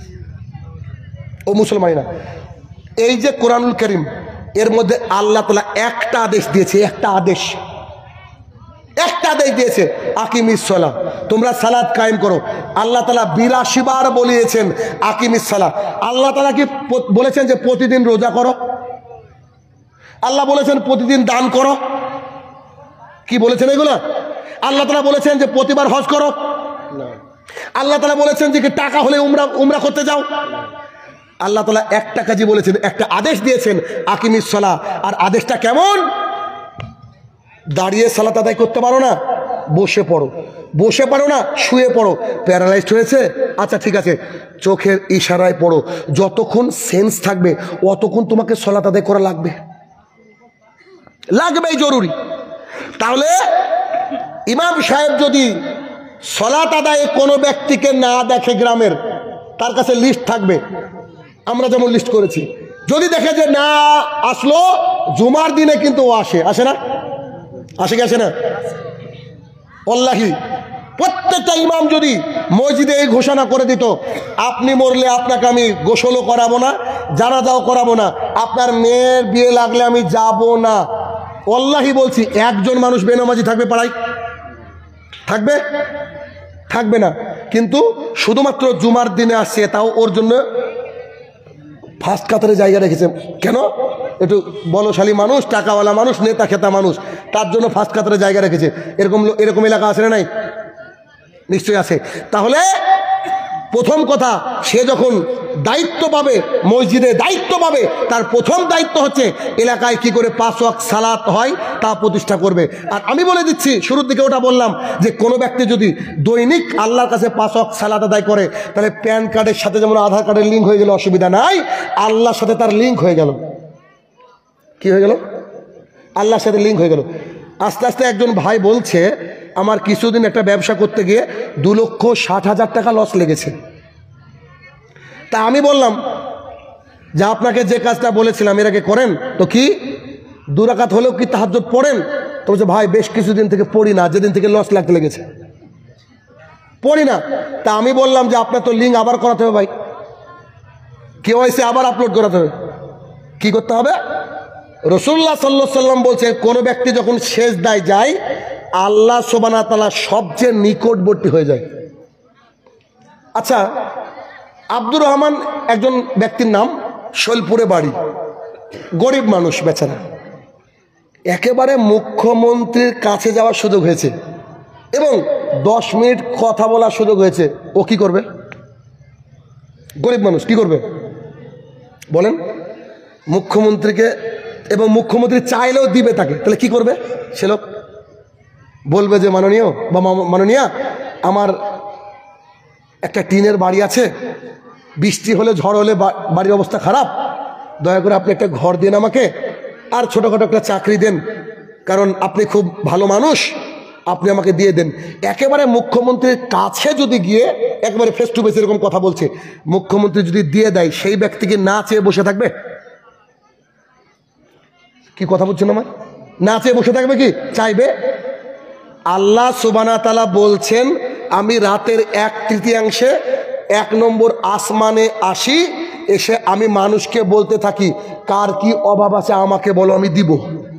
ও মুসলমানই না। এই যে কোরআনুল কারীম, এর মধ্যে আল্লাহ তাআলা একটা আদেশ দিয়েছে, একটা আদেশ দিয়েছে, আকিমিস সালাহ, তোমরা সালাত কায়েম করো। আল্লাহ তাআলা 82 বার বলিয়েছেন আকিমিস সালাহ। আল্লাহ তাআলা কি বলেছেন যে প্রতিদিন রোজা করো? আল্লাহ বলেছেন প্রতিদিন দান করো? কি বলেছেন এগুলো? আল্লাহ তাআলা বলেছেন যে প্রতিবার হজ করো? আল্লাহ তাআলা বলেছেন যে টাকা হলে উমরা করতে যাও? আল্লাহ তাআলা একটা কাজই বলেছেন, একটা আদেশ দিয়েছেন, আকিমিস সালাহ। আর আদেশটা কেমন? দাঁড়িয়ে সালাত আদায় করতে পারো না, বসে পড়ো। বসে পারো না, শুয়ে পড়ো। প্যারালাইজড হয়েছে, আচ্ছা ঠিক আছে, চোখের ইশারায় পড়ো। যতক্ষণ সেন্স থাকবে অতক্ষণ তোমাকে সালাত আদায় করা লাগবেই, জরুরি। তাহলে ইমাম সাহেব যদি সালাত আদায়ে কোনো ব্যক্তিকে না দেখে, গ্রামের, তার কাছে লিস্ট থাকবে, আমরা যেমন লিস্ট করেছি। যদি দেখে যে না আসলো, জুমার দিনে কিন্তু ও আসে না, আসে কি আসে না? ওয়াল্লাহি প্রত্যেকটা ইমাম যদি মসজিদে এই ঘোষণা করে দিত, আপনি মরলে আপনাকে আমি গোসলও করাবো না, জানাজাও করাবো না, আপনার মেয়ের বিয়ে লাগলে আমি যাব না, ওয়াল্লাহি বলছি, একজন মানুষ বেনামাজি থাকবে পাড়ায়? থাকবে না। কিন্তু শুধুমাত্র জুমার দিনে আসছে, তাও ওর জন্য ফার্স্ট কাতারে জায়গা রেখেছে। কেন? একটু বলশালী মানুষ, টাকাওয়ালা মানুষ, নেতা খেতা মানুষ, তার জন্য ফার্স্ট কাতারে জায়গা রেখেছে। এরকম এলাকা আছে না? নাই? নিশ্চয়ই আছে। তাহলে প্রথম কথা, সে যখন দায়িত্ব পাবে, মসজিদে দায়িত্ব পাবে, তার প্রথম দায়িত্ব হচ্ছে এলাকায় কি করে 5 ওয়াক্ত সালাত হয় তা প্রতিষ্ঠা করবে। আর আমি বলে দিচ্ছি, শুরুর দিকে ওটা বললাম, যে কোনো ব্যক্তি যদি দৈনিক আল্লাহর কাছে 5 ওয়াক্ত সালাত আদায় করে, তাহলে প্যান কার্ডের সাথে যেমন আধার কার্ডের লিঙ্ক হয়ে গেল, অসুবিধা নাই, আল্লাহর সাথে তার লিঙ্ক হয়ে গেল। কি হয়ে গেল? আল্লাহর সাথে লিঙ্ক হয়ে গেল। আস্তে আস্তে একজন ভাই বলছে, আমার কিছুদিন একটা ব্যবসা করতে গিয়ে 2,60,000 টাকা লস লেগেছে। তা আমি বললাম যে আপনাকে যে কাজটা বলেছিলাম এর আগে করেন তো? কি 2 রাকাত হলেও কি তাহাজ্জুদ পড়েন? তো বলছে, ভাই বেশ কিছুদিন থেকে পড়ি না, যেদিন থেকে লস লাগতে লেগেছে পড়ি না। তা আমি বললাম যে আপনার তো লিঙ্ক আবার করাতে হবে ভাই, কেওয়াইসি আবার আপলোড করাতে হবে। কি করতে হবে? রাসূলুল্লাহ সাল্লাল্লাহু আলাইহি ওয়াসাল্লাম বলছে, কোনো ব্যক্তি যখন সেজদায় যায়, আল্লাহ সুবহানাহু ওয়া তাআলা সবচেয়ে নিকটবর্তী হয়ে যায়। আচ্ছা, আব্দুর রহমান একজন ব্যক্তির নাম, শৈলপুরে বাড়ি, গরিব মানুষ বেচারা। একেবারে মুখ্যমন্ত্রীর কাছে যাওয়ার সুযোগ হয়েছে এবং 10 মিনিট কথা বলার সুযোগ হয়েছে। ও কি করবে? গরিব মানুষ কি করবে বলেন? মুখ্যমন্ত্রীকে, এবং মুখ্যমন্ত্রী চাইলেও দিবে তাকে, তাহলে কি করবে সে লোক? বলবে যে মাননীয় বা মাননীয়া, আমার একটা টিনের বাড়ি আছে, বৃষ্টি হলে ঝড় হলে বাড়ির অবস্থা খারাপ, দয়া করে আপনি একটা ঘর দেন আমাকে, আর ছোটোখাটো একটা চাকরি দেন, কারণ আপনি খুব ভালো মানুষ, আপনি আমাকে দিয়ে দেন। একেবারে মুখ্যমন্ত্রীর কাছে যদি গিয়ে একেবারে ফেস টু ফেস এরকম কথা বলছে, মুখ্যমন্ত্রী যদি দিয়ে দেয়, সেই ব্যক্তিকে না চেয়ে বসে থাকবে? কি কথা বলছেন আমার? না চেয়ে বসে থাকবে কি? চাইবে। আল্লাহ সুবহানাহু ওয়া তাআলা বলছেন, আমি রাতের 1/3 1 নম্বর আসমানে আসি, এসে আমি মানুষকে বলতে থাকি, কার কি অভাব আছে আমাকে বলো, আমি দিব।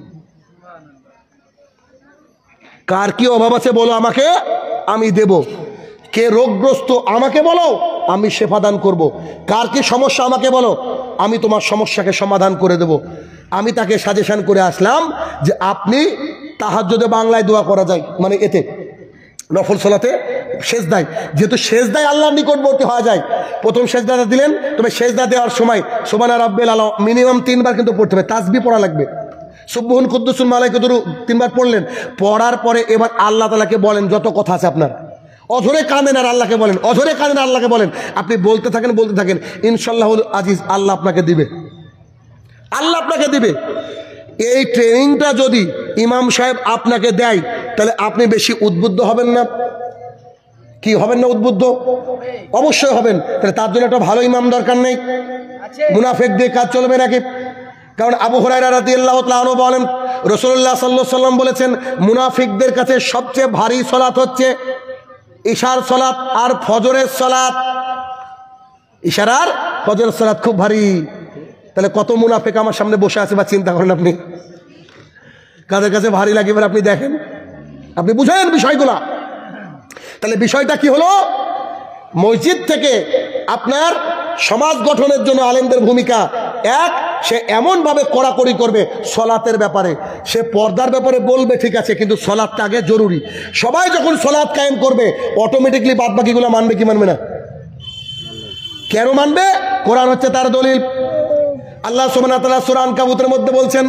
কার কি অভাব আছে বলো আমাকে, আমি দেব। কে রোগগ্রস্ত আমাকে বলো, আমি শেফা দান করব। কার কি সমস্যা আমাকে বলো, আমি তোমার সমস্যাকে সমাধান করে দেব। আমি তাকে সাজেশন করে আসলাম যে আপনি তাহাজ্জুদে বাংলায় দোয়া করা যায়, মানে এতে নফল সালাতে সেজদায়, যেহেতু সেজদায় আল্লাহর নিকটবর্তী হওয়া যায়, প্রথম সেজদাটা দিলেন, তবে সেজদা দেওয়ার সময় সুবহানা রাব্বিল আলা মিনিমাম 3 বার কিন্তু পড়তে হবে, তাসবিহ পড়া লাগবে। সুবহুন কুদ্দুসুল মালাইকাতুর 3 বার পড়লেন, পড়ার পরে এবার আল্লাহ তাআলাকে বলেন যত কথা আছে আপনার, অঝরে কাঁদেন আর আল্লাহকে বলেন, অঝরে কাঁদেন আর আল্লাহকে বলেন, আপনি বলতে থাকেন বলতে থাকেন, ইনশাআল্লাহুল আজিজ, আল্লাহ আপনাকে দিবে, আল্লাহ আপনাকে দিবে। এই ট্রেনিংটা যদি ইমাম সাহেব আপনাকে দেয়, তাহলে আপনি বেশি উদ্বুদ্ধ হবেন না? কি হবেন না উদ্বুদ্ধ? অবশ্যই হবেন। তাহলে তার জন্য একটা ভালো ইমাম দরকার নেই? মুনাফিক দিয়ে কাজ চলবে নাকি? কারণ আবু হুরায়রা রাদিয়াল্লাহু তাআলা আনহু বলেন, রাসূলুল্লাহ সাল্লাল্লাহু আলাইহি ওয়াসাল্লাম বলেছেন, মুনাফিকদের কাছে সবচেয়ে ভারী সালাত হচ্ছে ইশার সালাত আর ফজরের সালাত। ইশার আর ফজরের সালাত খুব ভারী। তাহলে কত মুনাফিক আমার সামনে বসে আছে বা চিন্তা করেন আপনি, কাদের কাছে ভারী লাগে এবার আপনি দেখেন, আপনি বুঝেন বিষয়গুলা। তাহলে বিষয়টা কি হলো? মসজিদ থেকে আপনার সমাজ গঠনের জন্য আলেমদের ভূমিকা এক, সে এমনভাবে কড়াকড়ি করবে সলাতের ব্যাপারে, সে পর্দার ব্যাপারে বলবে ঠিক আছে, কিন্তু সলাতটা আগে জরুরি। সবাই যখন সলাত কায়েম করবে, অটোমেটিকলি বাদ বাকিগুলো মানবে কি মানবে না? কেন মানবে? কোরআন হচ্ছে তার দলিল। আল্লাহ সুবহানাহু ওয়া তাআলা সূরা আনকাবুতের মধ্যে বলছেন,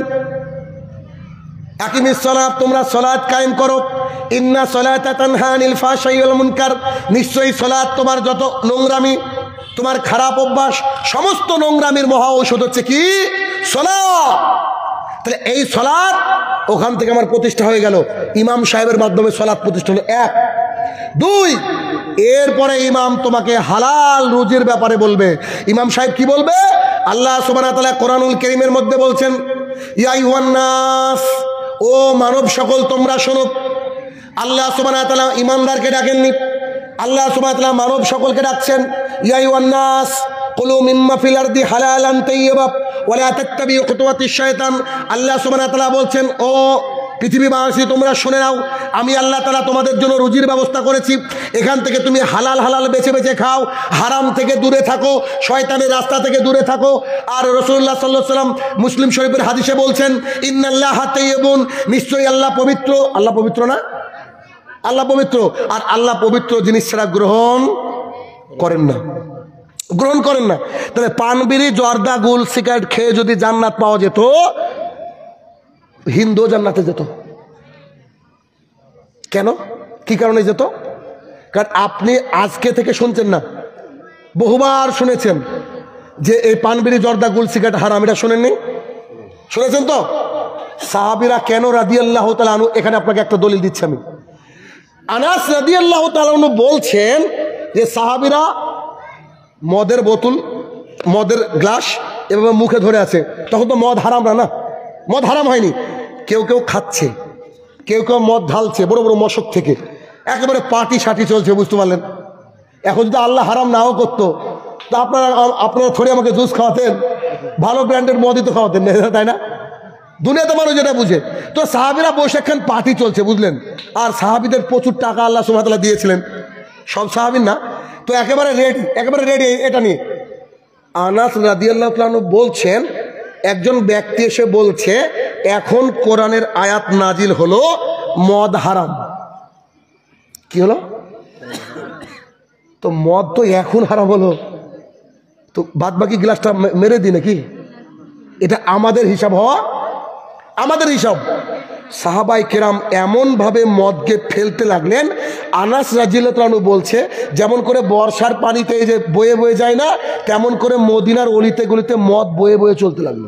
আকিমিস সালাত, তোমরা সালাত কায়েম করো, ইন্না সালাতা তানহা আনিল ফাহশাই ওয়াল মুনকার, নিশ্চয়ই সালাত তোমার যত নোংরামি, তোমার খারাপ অভ্যাস, সমস্ত নোংরামির মহা ঔষধ হচ্ছে কি? সালাত। তাহলে এই সালাত, ওখান থেকে আমার প্রতিষ্ঠা হয়ে গেল, ইমাম সাহেবের মাধ্যমে সালাত প্রতিষ্ঠা হলো 1। 2, এরপরে ইমাম তোমাকে হালাল রুজির ব্যাপারে বলবে। ইমাম সাহেব কি বলবে? আল্লাহ সুবহানাহু ওয়া তাআলা কোরআনুল কারীমের মধ্যে বলছেন, ইয়া আইয়ুহান নাস, ও মানব সকল তোমরা শোনো। আল্লাহ সুবহানাহু ওয়া তাআলা ইমানদারকে ডাকেননি, আল্লাহ সুবহানাহু ওয়া তাআলা মানব সকলকে ডাকছেন। ইয়া আইয়ুহান নাস কুলু মিম্মা ফিল আরদি হালালান তাইয়্যিবা ওয়া লা তাত্তাবিউ খুতুওয়াতিশ শায়তান। আল্লাহ সুবহানাহু ওয়া তাআলা বলছেন, ও পৃথিবীবাসী তোমরা শুনে নাও, আমি আল্লাহ তাআলা তোমাদের জন্য রুজির ব্যবস্থা করেছি, এখান থেকে তুমি হালাল হালাল বেছে বেছে খাও, হারাম থেকে দূরে থাকো, শয়তানের রাস্তা থেকে দূরে থাকো। আর রাসূলুল্লাহ সাল্লাল্লাহু আলাইহি ওয়াসাল্লাম মুসলিম শরীফের হাদিসে বলছেন, ইন্নাল্লাহা তাইয়্যিবুন, নিশ্চয়ই আল্লাহ পবিত্র। আল্লাহ পবিত্র না? আল্লাহ পবিত্র, আর আল্লাহ পবিত্র জিনিস ছাড়া গ্রহণ করেন না, গ্রহণ করেন না। তাহলে পান বিড়ি জর্দা গুল সিগারেট খেয়ে যদি জান্নাত পাওয়া যেত, হিন্দু জান্নাতে যেত। কেন? কি কারণে যেত? কারণ আপনি আজকে থেকে শুনছেন না, বহুবার শুনেছেন যে এই পান বিড়ি জর্দা গুল সিগারেট হারাম, এটা শুনেননি? শুনেছেন তো? সাহাবীরা কেন রাদিয়াল্লাহু তাআলা আনহু, এখানে আপনাকে একটা দলিল দিচ্ছি আমি। আনাস রাদিয়াল্লাহু তাআলা আনহু বলছেন যে সাহাবীরা মদের বোতল, মদের গ্লাস এভাবে মুখে ধরে আছে, তখন তো মদ হারাম না, মদ হারাম হয়নি। কেউ কেউ খাচ্ছে, কেউ কেউ মদ ঢালছে বড় বড় মশক থেকে, একেবারে পার্টি সাটি চলছে, বুঝতে পারলেন? এখন যদি আল্লাহ হারাম নাও করতো, তা আপনারা থোড়ি আমাকে জুস খাওয়াতেন, ভালো ব্র্যান্ডের মদই তো খাওয়াতেন, তাই না? দুনিয়াতে মানুষ যেটা বুঝে। তো সাহাবীরা বসে একখান পার্টি চলছে, বুঝলেন? আর সাহাবীদের প্রচুর টাকা আল্লাহ সুবহানাহু ওয়া তাআলা দিয়েছিলেন, সব সাহাবীর না, তো একেবারে রেডি এটা নিয়ে। আনাস রাদিয়াল্লাহু তাআলা বলছেন, একজন ব্যক্তি এসে বলছে এখন কোরআনের আয়াত নাজিল হলো মদ হারাম। কি হলো? তো মদ তো এখন হারাম হলো, তো বাদ বাকি গ্লাসটা মেরে দিই নাকি? এটা আমাদের হিসাব হওয়া, আমাদের হিসাব। সাহাবাই কেরাম এমন ভাবে মদকে ফেলতে লাগলেন, আনাস রাদিয়াল্লাহু তাআলা বলছে যেমন করে বর্ষার পানিতে এই যে বয়ে বয়ে যায় না, তেমন করে মদিনার অলিতে গলিতে মদ বয়ে বয়ে চলতে লাগলো।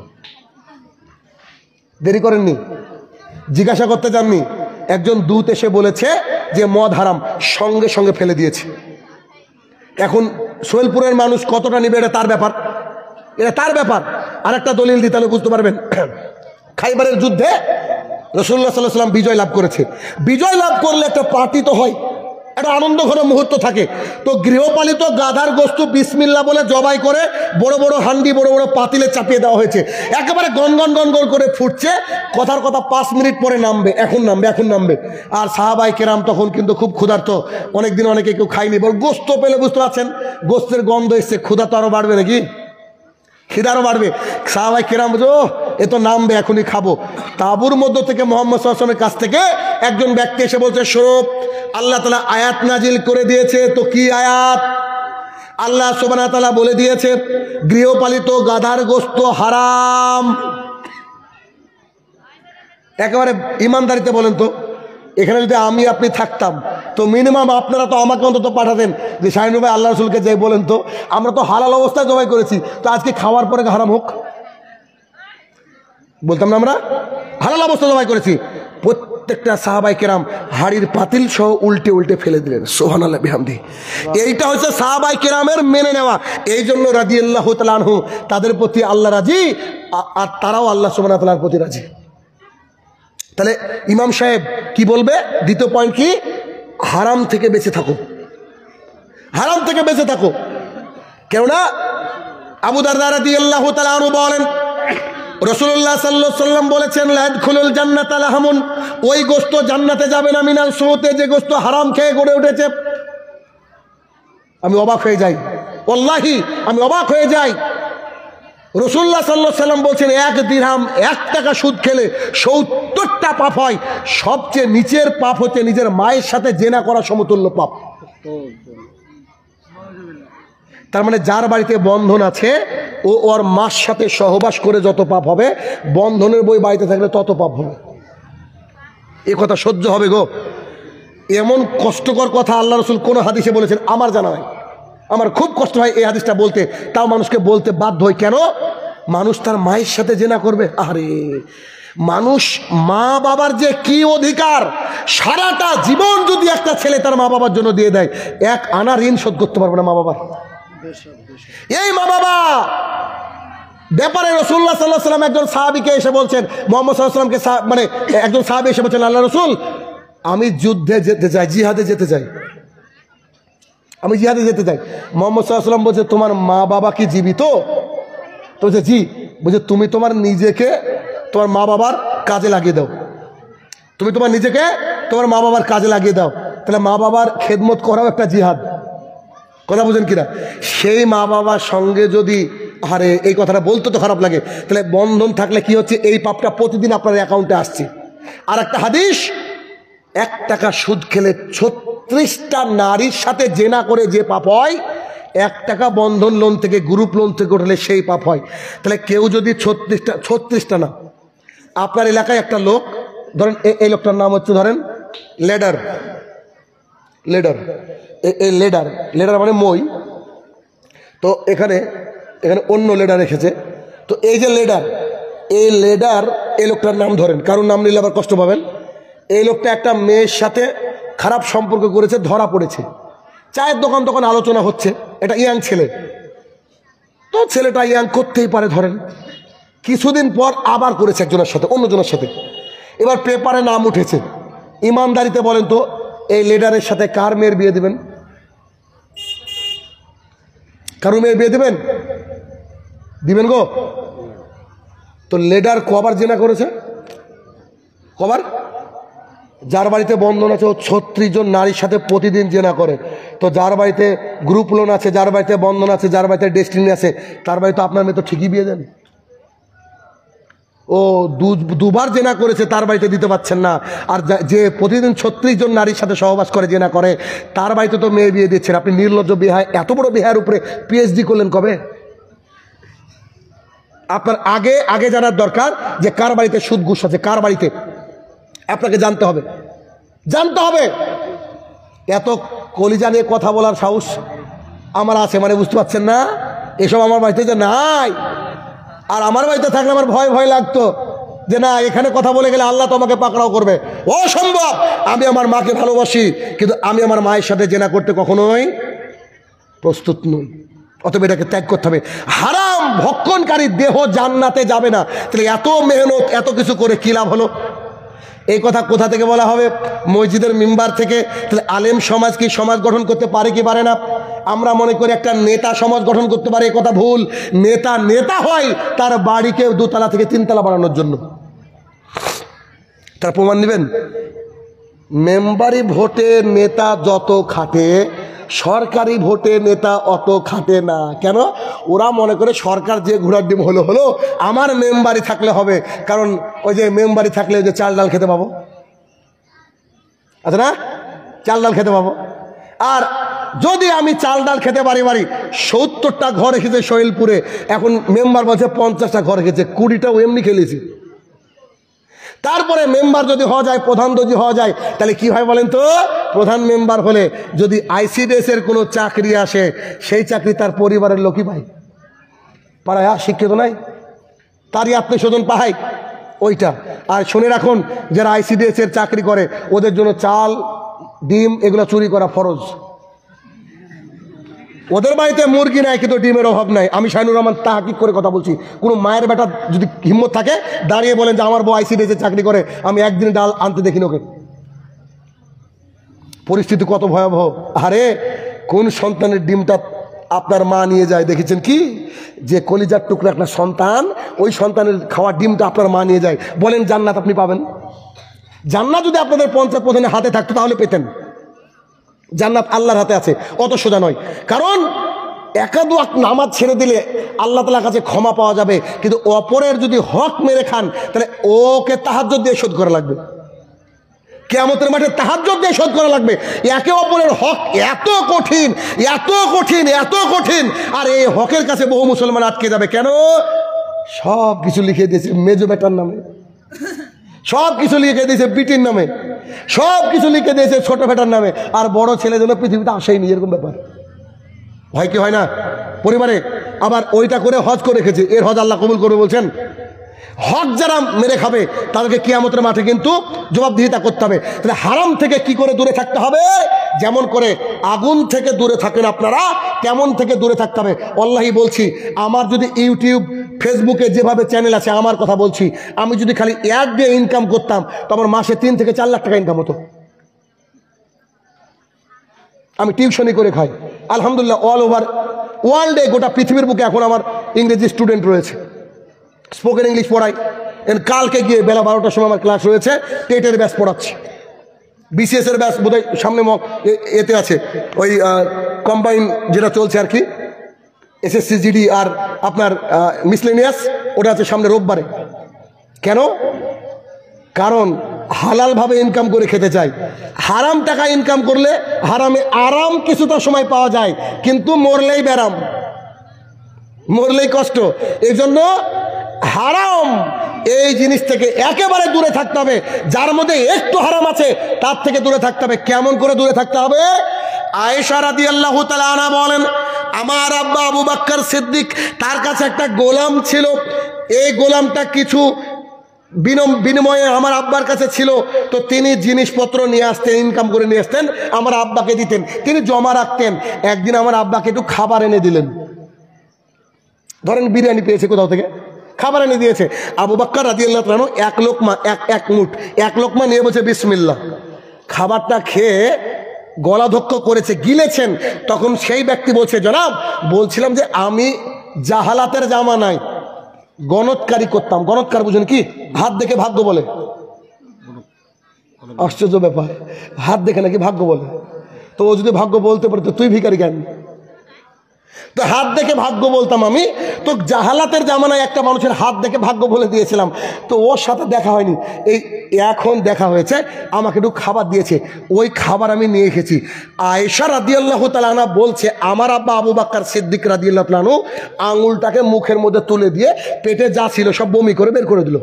দেরি করেননি, জিজ্ঞাসা করতে যাননি, একজন দূত এসে বলেছে যে মদ হারাম, সঙ্গে সঙ্গে ফেলে দিয়েছে। এখন সোহেলপুরের মানুষ কতটা নিবে এটা তার ব্যাপার, এটা তার ব্যাপার। আর একটা দলিল দিতে হলে বুঝতে পারবেন, খাইবারের যুদ্ধে রাসূলুল্লাহ সাল্লাল্লাহু আলাইহি ওয়াসাল্লাম বিজয় লাভ করেছে। বিজয় লাভ করলে একটা পার্টি তো হয়, একটা আনন্দ ঘন মুহূর্ত থাকে। তো গৃহপালিত গাধার গোস্ত বিসমিল্লাহ বলে জবাই করে বড় বড় হান্ডি বড় বড় পাতিলে চাপিয়ে দেওয়া হয়েছে, একেবারে গনগন গনগন করে ফুটছে। কথার কথা 5 মিনিট পরে নামবে, এখন নামবে। আর সাহাবাই কেরাম তখন কিন্তু খুব ক্ষুধার্ত, অনেকদিন অনেকে কেউ খায়নি, বল গোস্ত পেলে বুঝতে পারছেন গোস্তের গন্ধ এসছে, ক্ষুধা তো আরো বাড়বে নাকি, খিদারও বাড়বে। সাহাবাই কেরাম বুঝো এ তো নামবে, এখনই খাবো। তাঁবুর মধ্য থেকে মুহাম্মদ সাল্লাল্লাহু আলাইহি ওয়াসাল্লামের কাছ থেকে একজন ব্যক্তি এসে বলছে, শোনো আল্লাহ তাআলা আয়াত নাজিল করে দিয়েছে। তো কি আয়াত? আল্লাহ সুবহানাহু ওয়া তাআলা বলে দিয়েছে গৃহপালিত গাধার গোশত হারাম। একেবারে ইমানদারিতে বলেন তো, এখানে যদি আমি আপনি থাকতাম তো মিনিমাম আপনারা তো আমাকে অন্তত পাঠাতেন যে শাহিনুর ভাই আল্লাহ রাসূলকে যাই বলেন তো, আমরা তো হালাল অবস্থায় জবাই করেছি, তো আজকে খাওয়ার পরে হারাম হোক, বলতাম না আমরা হালাল অবস্থায় জবাই করেছি। প্রত্যেকটা সাহাবাই কেরাম হাড়ির পাতিল সহ উল্টে উল্টে ফেলে দিলেন, সুবহানাল্লাহ বিহামদি। এইটা হচ্ছে সাহাবাই কেরামের মেনে নেওয়া। এই জন্য রাদিয়াল্লাহু তাআলা আনহু তাদের প্রতি আল্লাহ রাজি, আর তারাও আল্লাহ সুবহানাহু ওয়া তাআলার প্রতি রাজি। তাহলে ইমাম সাহেব কি বলবে? দ্বিতীয় পয়েন্ট কি? হারাম থেকে বেঁচে থাকো, হারাম থেকে বেঁচে থাকো। কেননা আবু দারদা রাদিয়াল্লাহু তাআলা আনহু বলেন রাসূলুল্লাহ সাল্লাল্লাহু আলাইহি ওয়াসাল্লাম বলেছেন লা ইয়াদখুলুল জান্নাতা লাহামুন, ওই গোশত জান্নাতে যাবে না মিনাল সুহুতে যে গোশত হারাম খেয়ে গড়ে উঠেছে। আমি অবাক হয়ে যাই, ওয়াল্লাহি আমি অবাক হয়ে যাই। রাসূলুল্লাহ সাল্লাল্লাহু আলাইহি ওয়াসাল্লাম বলছেন 1 দিরহাম 1 টাকা সুদ খেলে 70টা পাপ হয়। সবচেয়ে নিচের পাপ হচ্ছে নিজের মায়ের সাথে জেনা করা সমতুল্য পাপ। তার মানে যার বাড়িতে বন্ধন আছে ও ওর মার সাথে সহবাস করে যত পাপ হবে, বন্ধনের বই বাড়িতে থাকলে তত পাপ হবে। এ কথা সহ্য হবে গো? এমন কষ্টকর কথা আল্লাহ রাসূল কোন হাদিসে বলেছেন আমার জানা নাই। আমার খুব কষ্ট হয় এই হাদিসটা বলতে, তাও মানুষকে বলতে বাধ্য হই। কেন? মানুষ তার মায়ের সাথে জেনা করবে। আরে মানুষ মা বাবার যে কি অধিকার, সারাটা জীবন যদি একটা ছেলে তার মা বাবার জন্য দিয়ে দেয়, 1 আনা ঋণ শোধ করতে পারবে না মা বাবার। এই মা বাবা ব্যাপারে রাসূলুল্লাহ সাল্লাল্লাহু আলাইহি ওয়াসাল্লাম একজন সাহাবীকে এসে বলছেন, মুহাম্মদ সাল্লাল্লাহু আলাইহি ওয়াসাল্লামকে, মানে একজন সাহাবী এসে বলছেন, আল্লাহ রাসূল আমি যুদ্ধে যেতে চাই, জিহাদে যেতে চাই, আমি জিহাদে যেতে চাই। মুহাম্মদ সাল্লাল্লাহু আলাইহি ওয়াসাল্লাম বলছে তোমার মা বাবা কি জীবিত? তো বলছে জি। বলছে তুমি তোমার নিজেকে তোমার মা বাবার কাজে লাগিয়ে দাও, তুমি তোমার নিজেকে তোমার মা বাবার কাজে লাগিয়ে দাও। তাহলে মা বাবার খেদমত করাও একটা জিহাদ। কথা বুঝেন কিনা? সেই মা বাবার সঙ্গে যদি, আরে এই কথাটা বলতে তো খারাপ লাগে, তাহলে বন্ধন থাকলে কি হচ্ছে, এই পাপটা প্রতিদিন আপনার অ্যাকাউন্টে আসছে। আর একটা হাদিস, 1 টাকা সুদ খেলে 36টা নারীর সাথে জেনা করে যে পাপ হয়, 1 টাকা বন্ধন লোন থেকে গ্রুপ লোন থেকে উঠলে সেই পাপ হয়। তাহলে কেউ যদি 36টা না, আপনার এলাকায় একটা লোক ধরেন, এই লোকটার নাম হচ্ছে ধরেন লেডার, এই লেডার মানে মই। তো এখানে অন্য লেডার রেখেছে। তো এই যে লেডার, এই লোকটার নাম ধরেন, কারোর নাম নিলে আবার কষ্ট পাবেন। এই লোকটা একটা মেয়ের সাথে খারাপ সম্পর্ক করেছে, ধরা পড়েছে। চায়ের দোকান আলোচনা হচ্ছে, এটা ইয়াং ছেলে, তো ছেলেটা ইয়াং করতেই পারে ধরেন। কিছুদিন পর আবার করেছে একজনের সাথে, অন্যজনের সাথে। এবার পেপারে নাম উঠেছে। ইমানদারিতে বলেন তো এই লেডারের সাথে কার মেয়ের বিয়ে দিবেন? কারো মেয়ের বিয়ে দিবেন গো? তো লেডার কবার জেনা করেছে? কবার? যার বাড়িতে বন্ধন আছে ও 36 জন নারীর সাথে প্রতিদিন জেনা করে, তো যার বাড়িতে গ্রুপ লোন আছে, যার বাড়িতে বন্ধন আছে, যার বাড়িতে ডেস্টিনি আছে, তার বাড়িতে আপনার মেয়ে তো ঠিকই বিয়ে দেন। ও দুবার জেনা করেছে, তার বাড়িতে দিতে পারছেন না। আর যে প্রতিদিন 36 জন নারীর সাথে সহবাস করে, জেনা করে, তার বাড়িতে তো মেয়ে বিয়ে দিচ্ছেন। আপনি নির্লজ্জ বিহায়, এত বড় বিহার উপরে PhD করলেন কবে? আপনার আগে জানার দরকার যে কার বাড়িতে সুদ ঘুষ আছে, কার বাড়িতে, আপনাকে জানতে হবে। এত কলিজা নিয়ে কথা বলার সাহস আমার আছে, মানে বুঝতে পারছেন না? এসব আমার বাড়িতে যে নাই। আর আমার বাড়িতে থাকলে আমার ভয় লাগতো যে না, এখানে কথা বলে গেলে আল্লাহ তো আমাকে পাকড়াও করবে। অসম্ভব। আমি আমার মাকে ভালোবাসি, কিন্তু আমি আমার মায়ের সাথে জেনা করতে কখনোই প্রস্তুত নই। অতএব এটাকে ত্যাগ করতে হবে। হারাম ভক্ষণকারী দেহ জান্নাতে যাবে না। তাহলে এত মেহনত, এত কিছু করে কি লাভ হলো? এই কথা কোথা থেকে বলা হবে? মসজিদের মিম্বার থেকে। তাহলে আলেম সমাজ কি সমাজ গঠন করতে পারে কি পারে না? আমরা মনে করি একটা নেতা সমাজ গঠন করতে পারে, এই কথা ভুল। নেতা হয় তার বাড়িকে 2 তলা থেকে 3 তলা বাড়ানোর জন্য। তার প্রমাণ নেবেন? মেম্বারি ভোটে নেতা যত খাটে, সরকারি ভোটে নেতা অত খাটে না। কেন? ওরা মনে করে সরকার যে ঘোড়ার ডিম হলো, আমার মেম্বারি থাকলে হবে। কারণ ওই যে মেম্বারি থাকলে ওই যে চাল ডাল খেতে পাবো, আচ্ছা না, চাল ডাল খেতে পাবো। আর যদি আমি চাল ডাল খেতে পারি, 70টা ঘর রেখেছে শৈলপুরে, এখন মেম্বার বলছে 50টা ঘর রেখেছে, 20টাও এমনি খেলেছি। তারপরে মেম্বার যদি হওয়া যায়, প্রধান যদি হওয়া যায়, তাহলে কি হয় বলেন তো? প্রধান মেম্বার হলে যদি ICDS এর কোনো চাকরি আসে, সেই চাকরি তার পরিবারের লোকই পায়, পাড়ায় শিক্ষিত নাই, তারই আত্মীয় স্বজন পায় ওইটা। আর শুনে রাখুন, যারা ICDS এর চাকরি করে, ওদের জন্য চাল, ডিম এগুলো চুরি করা ফরজ। ওদের বাড়িতে মুরগি নাই, কিন্তু ডিমের অভাব নাই। আমি শাইনুর রহমান তাহাকিক করে কথা বলছি। কোনো মায়ের বেটা যদি হিম্মত থাকে, দাঁড়িয়ে বলেন যে আমার বউ ICDS চাকরি করে, আমি একদিন ডাল আনতে দেখিনি ওকে। পরিস্থিতি কত ভয়াবহ। আরে কোন সন্তানের ডিমটা আপনার মা নিয়ে যায় দেখেছেন কি? যে কলিজার টুকরা একটা সন্তান, ওই সন্তানের খাওয়া ডিমটা আপনার মা নিয়ে যায়। বলেন জান্নাত আপনি পাবেন? জান্নাত যদি আপনাদের পঞ্চায়েত প্রধানের হাতে থাকতো তাহলে পেতেন। জান্নাত আল্লাহর হাতে আছে, অত সোজা নয়। কারণ একাদু নামাজ ছেড়ে দিলে আল্লাহ তাআলার কাছে ক্ষমা পাওয়া যাবে, কিন্তু অপরের যদি হক মেরে খান, তাহলে ওকে তাহাজ্জুদ দিয়ে শোধ করা লাগবে। কিয়ামতের মাঠে তাহাজ্জুদ দিয়ে শোধ করা লাগবে। একে অপরের হক এত কঠিন, আর এই হকের কাছে বহু মুসলমান আটকে যাবে। কেন? সব কিছু লিখে দিয়েছে মেজো বেটার নামে, সব কিছু লিখে দিয়েছে বিটির নামে, সব কিছু লিখে দিয়েছে ছোট বেটার নামে, আর বড় ছেলে যেন পৃথিবীতে আসেনি, এরকম ব্যাপার হয় কি হয় না পরিবারে? আবার ওইটা করে হজ করে রেখেছে, এর হজ আল্লাহ কবুল করবে বলছেন। হক যারা মেরে খাবে তাদেরকে কিয়ামতের মাঠে কিন্তু জবাবদিহিতা করতে হবে। তাহলে হারাম থেকে কি করে দূরে থাকতে হবে? যেমন করে আগুন থেকে দূরে থাকেন আপনারা, তেমন থেকে দূরে থাকতে হবে। আল্লাহই বলছি, আমার যদি ইউটিউব ফেসবুকে যেভাবে চ্যানেল আছে, আমার কথা বলছি, আমি যদি খালি অ্যাড দিয়ে ইনকাম করতাম, তো আমার মাসে 3 থেকে 4 লাখ টাকা ইনকাম হতো। আমি টিউশনি করে খাই, আলহামদুলিল্লাহ। অল ওভার ওয়ার্ল্ডে, গোটা পৃথিবীর বুকে এখন আমার ইংরেজি স্টুডেন্ট রয়েছে, স্পোকেন ইংলিশ পড়াই। কালকে গিয়ে বেলা 12টার সময় আমার ক্লাস রয়েছে, টেটের ব্যাচ পড়াচ্ছি। BCS এর ব্যাচ বোধহয় সামনে এতে আছে, ওই কম্বাইন যেটা চলছে আর কি, SSC GD আর আপনার মিসলেনিয়াস, ওটা আছে সামনে রোববারে। কেন? কারণ হালালভাবে ইনকাম করে খেতে চাই। হারাম টাকা ইনকাম করলে হারামে আরাম কিছুটা সময় পাওয়া যায়, কিন্তু মরলেই ব্যারাম, মরলেই কষ্ট। এই জন্য হারাম এই জিনিস থেকে একেবারে দূরে থাকতে হবে। যার মধ্যে একটু হারাম আছে তার থেকে দূরে থাকতে হবে। কেমন করে দূরে থাকতে হবে? আয়েশা রাদিয়াল্লাহু তাআলা আনহা বলেন, আমার আব্বা আবু বকর সিদ্দিক, তার কাছে একটা গোলাম ছিল। এই গোলামটা কিছু বিনিময়ে আমার আব্বার কাছে ছিল, তো তিনি জিনিসপত্র নিয়ে আসতেন, ইনকাম করে নিয়ে আসতেন, আমার আব্বাকে দিতেন, তিনি জমা রাখতেন। একদিন আমার আব্বাকে একটু খাবার এনে দিলেন। ধরেন বিরিয়ানি পেয়েছে কোথাও থেকে, খাবার এনে দিয়েছে। আবু বকর রাদিয়াল্লাহু তাআলা এক লোকমা নিয়ে বলছে বিসমিল্লাহ। খাবারটা খেয়ে গলাধক্ক করেছে, গিলেছেন। তখন সেই ব্যক্তি বলছে, জনাব বলছিলাম যে আমি জাহালাতের জামানায় গণৎকারী করতাম। গণৎকার বুঝুন কি? হাত দেখে ভাগ্য বলে। আশ্চর্য ব্যাপার, হাত দেখে নাকি ভাগ্য বলে। তো ও যদি ভাগ্য বলতে পারতো তুই ভিখারি কেন? তো হাত দেখে ভাগ্য বলতাম আমি। তো জাহালাতের জামানায় একটা মানুষের হাত দেখে ভাগ্য বলে দিয়েছিলাম। তো ওর সাথে দেখা হয়নি, এই এখন দেখা হয়েছে, আমাকে একটু খাবার দিয়েছে, ওই খাবার আমি নিয়ে এসেছি। আয়েশা রাদিয়াল্লাহু তাআলা আনহা বলছে আমার আব্বা আবু বকর সিদ্দিক রাদিয়াল্লাহু তাআলা আনহু আঙুলটাকে মুখের মধ্যে তুলে দিয়ে পেটে যা ছিল সব বমি করে বের করে দিল।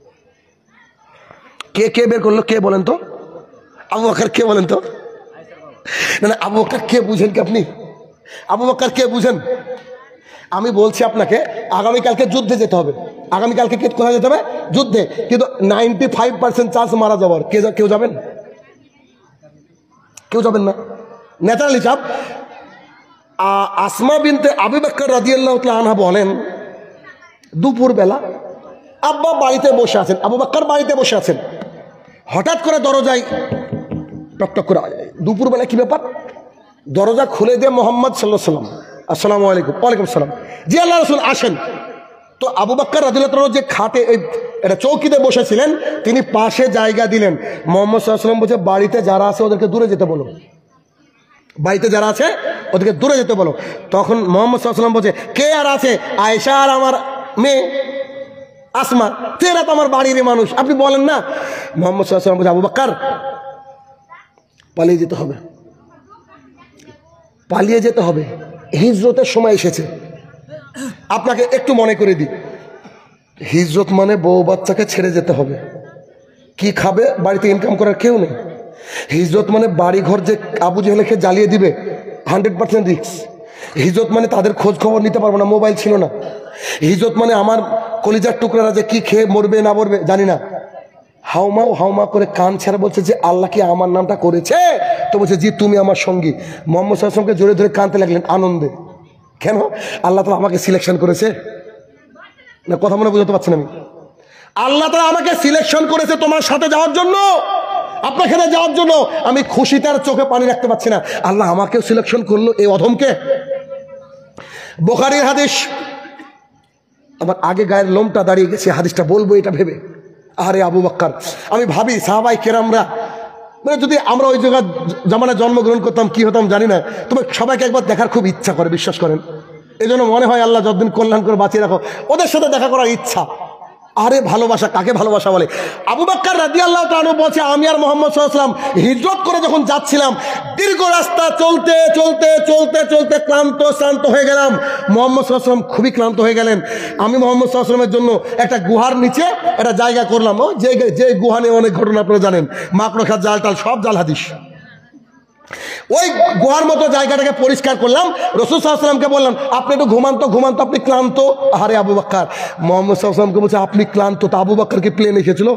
কে বের করলো? কে বলেন তো? আবু বকর। কে বলেন তো? না না, আবু বকর কে বুঝেন কি আপনি? আবু বকর কে বুঝেন? আমি বলছি আপনাকে, আগামীকালকে যুদ্ধে যেতে হবে। আগামীকালকে কোথায় যেতে হবে? যুদ্ধে। কিন্তু 95% চান্স মারা যাবার। কেউ যাবেন? কেউ যাবেন না, ন্যাচারালি চাপ। আসমা বিনতে আবু বকর রাদিয়াল্লাহু তাআলা আনহা বলেন দুপুরবেলা আব্বা বাড়িতে বসে আছেন, আবু বকর বাড়িতে বসে আছেন, হঠাৎ করে দরজায় টকটক করে দুপুরবেলা কি ব্যাপার? দরজা খুলে দিয়ে মোহাম্মদ সাল্লাল্লাহু আলাইহি ওয়াসাল্লাম, আসসালামু আলাইকুম। ওয়ালাইকুম সালাম। জি আল্লাহ রাসূল আসেন। তো আবু বকর রাদিয়াল্লাহু তাআলা যে খাটে এটা চৌকিতে বসেছিলেন, তিনি পাশে জায়গা দিলেন। মোহাম্মদ সাল্লাল্লাহু আলাইহি ওয়াসাল্লাম বলছে বাড়িতে যারা আছে ওদেরকে দূরে যেতে বলো, বাড়িতে যারা আছে ওদেরকে দূরে যেতে বলো। তখন মোহাম্মদ সাল্লাল্লাহু আলাইহি ওয়াসাল্লাম বলছে কে আর আছে? আয়েশা আর আমার মেয়ে আসমা, তেরা তো আমার বাড়ির মানুষ, আপনি বলেন না। মোহাম্মদ সাল্লাল্লাহু আলাইহি ওয়াসাল্লাম বলছে আবু বকর পালিয়ে যেতে হবে, পালিয়ে যেতে হবে, হিজরতের সময় এসেছে। আপনাকে একটু মনে করে দিই, হিজরত মানে বউ বাচ্চাকে ছেড়ে যেতে হবে। কি খাবে? বাড়িতে ইনকাম করার কেউ নেই। হিজরত মানে বাড়ি ঘর যে আবু জেহেলকে জ্বালিয়ে দিবে, 100% রিস্ক। হিজরত মানে তাদের খোঁজ খবর নিতে পারবো না, মোবাইল ছিল না। হিজরত মানে আমার কলিজার টুকরারা যে কি খেয়ে মরবে না মরবে জানি না, হাউমাউ হাউমা করে কান ছেড়ে বলছে যে আল্লাহ কি আমার নামটা করেছে? তো বলছে জি তুমি আমার সঙ্গী। মোহাম্মদ সাল্লাল্লাহু আলাইহি ওয়াসাল্লামকে জোরে ধরে কাঁদতে লাগলেন আনন্দে। কেন? আল্লাহ তাআলা আমাকে সিলেকশন করেছে। না কথা মনে বুঝতে পারছেন? আমি আল্লাহ তাআলা আমাকে সিলেকশন করেছে তোমার সাথে যাওয়ার জন্য, আপনার সাথে যাওয়ার জন্য। আমি খুশিতে আর চোখে পানি রাখতে পারছি না, আল্লাহ আমাকেও সিলেকশন করলো এই অধমকে। বুখারীর হাদিস, আমার আগে গায়ের লোমটা দাঁড়িয়ে গেছে, হাদিসটা বলবো এটা ভেবে। আরে আবু বকর, আমি ভাবি সাহাবায়ে কেরামরা মানে যদি আমরা ওই জামানায় জন্মগ্রহণ করতাম কি হতাম জানি না, তবে সবাইকে একবার দেখার খুব ইচ্ছা করে, বিশ্বাস করেন। এই জন্য মনে হয় আল্লাহ যতদিন কল্যাণ করে বাঁচিয়ে রাখো, ওদের সাথে দেখা করার ইচ্ছা। আরে ভালোবাসা কাকে ভালোবাসা বলে? আবু বকর রাদিয়াল্লাহু তাআলা বলছে আমি আর মুহাম্মদ সাল্লাল্লাহু আলাইহি ওয়াসাল্লাম হিজরত করে যখন যাচ্ছিলাম, দীর্ঘ রাস্তা চলতে চলতে চলতে চলতে ক্লান্ত হয়ে গেলাম। মুহাম্মদ সাল্লাল্লাহু আলাইহি ওয়াসাল্লাম খুবই ক্লান্ত হয়ে গেলেন। আমি মুহাম্মদ সাল্লাল্লাহু আলাইহি ওয়াসাল্লামের জন্য একটা গুহার নিচে একটা জায়গা করলাম। ও যে গুহা নিয়ে অনেক ঘটনা আপনারা জানেন, মাকড় খাত জাল টাল সব জাল হাদিস। ওই গুহার মতো জায়গাটাকে পরিষ্কার করলাম। রাসূল সাল্লাল্লাহু আলাইহি ওয়াসাল্লামকে বললাম আপনি একটু ঘুমান তো, আপনি ক্লান্ত। আরে আবু বকর, মুহাম্মদ সাল্লাল্লাহু আলাইহি ওয়াসাল্লামকে বলছে আপনি ক্লান্ত, তো আবু বকর কি প্লেন এসেছিল?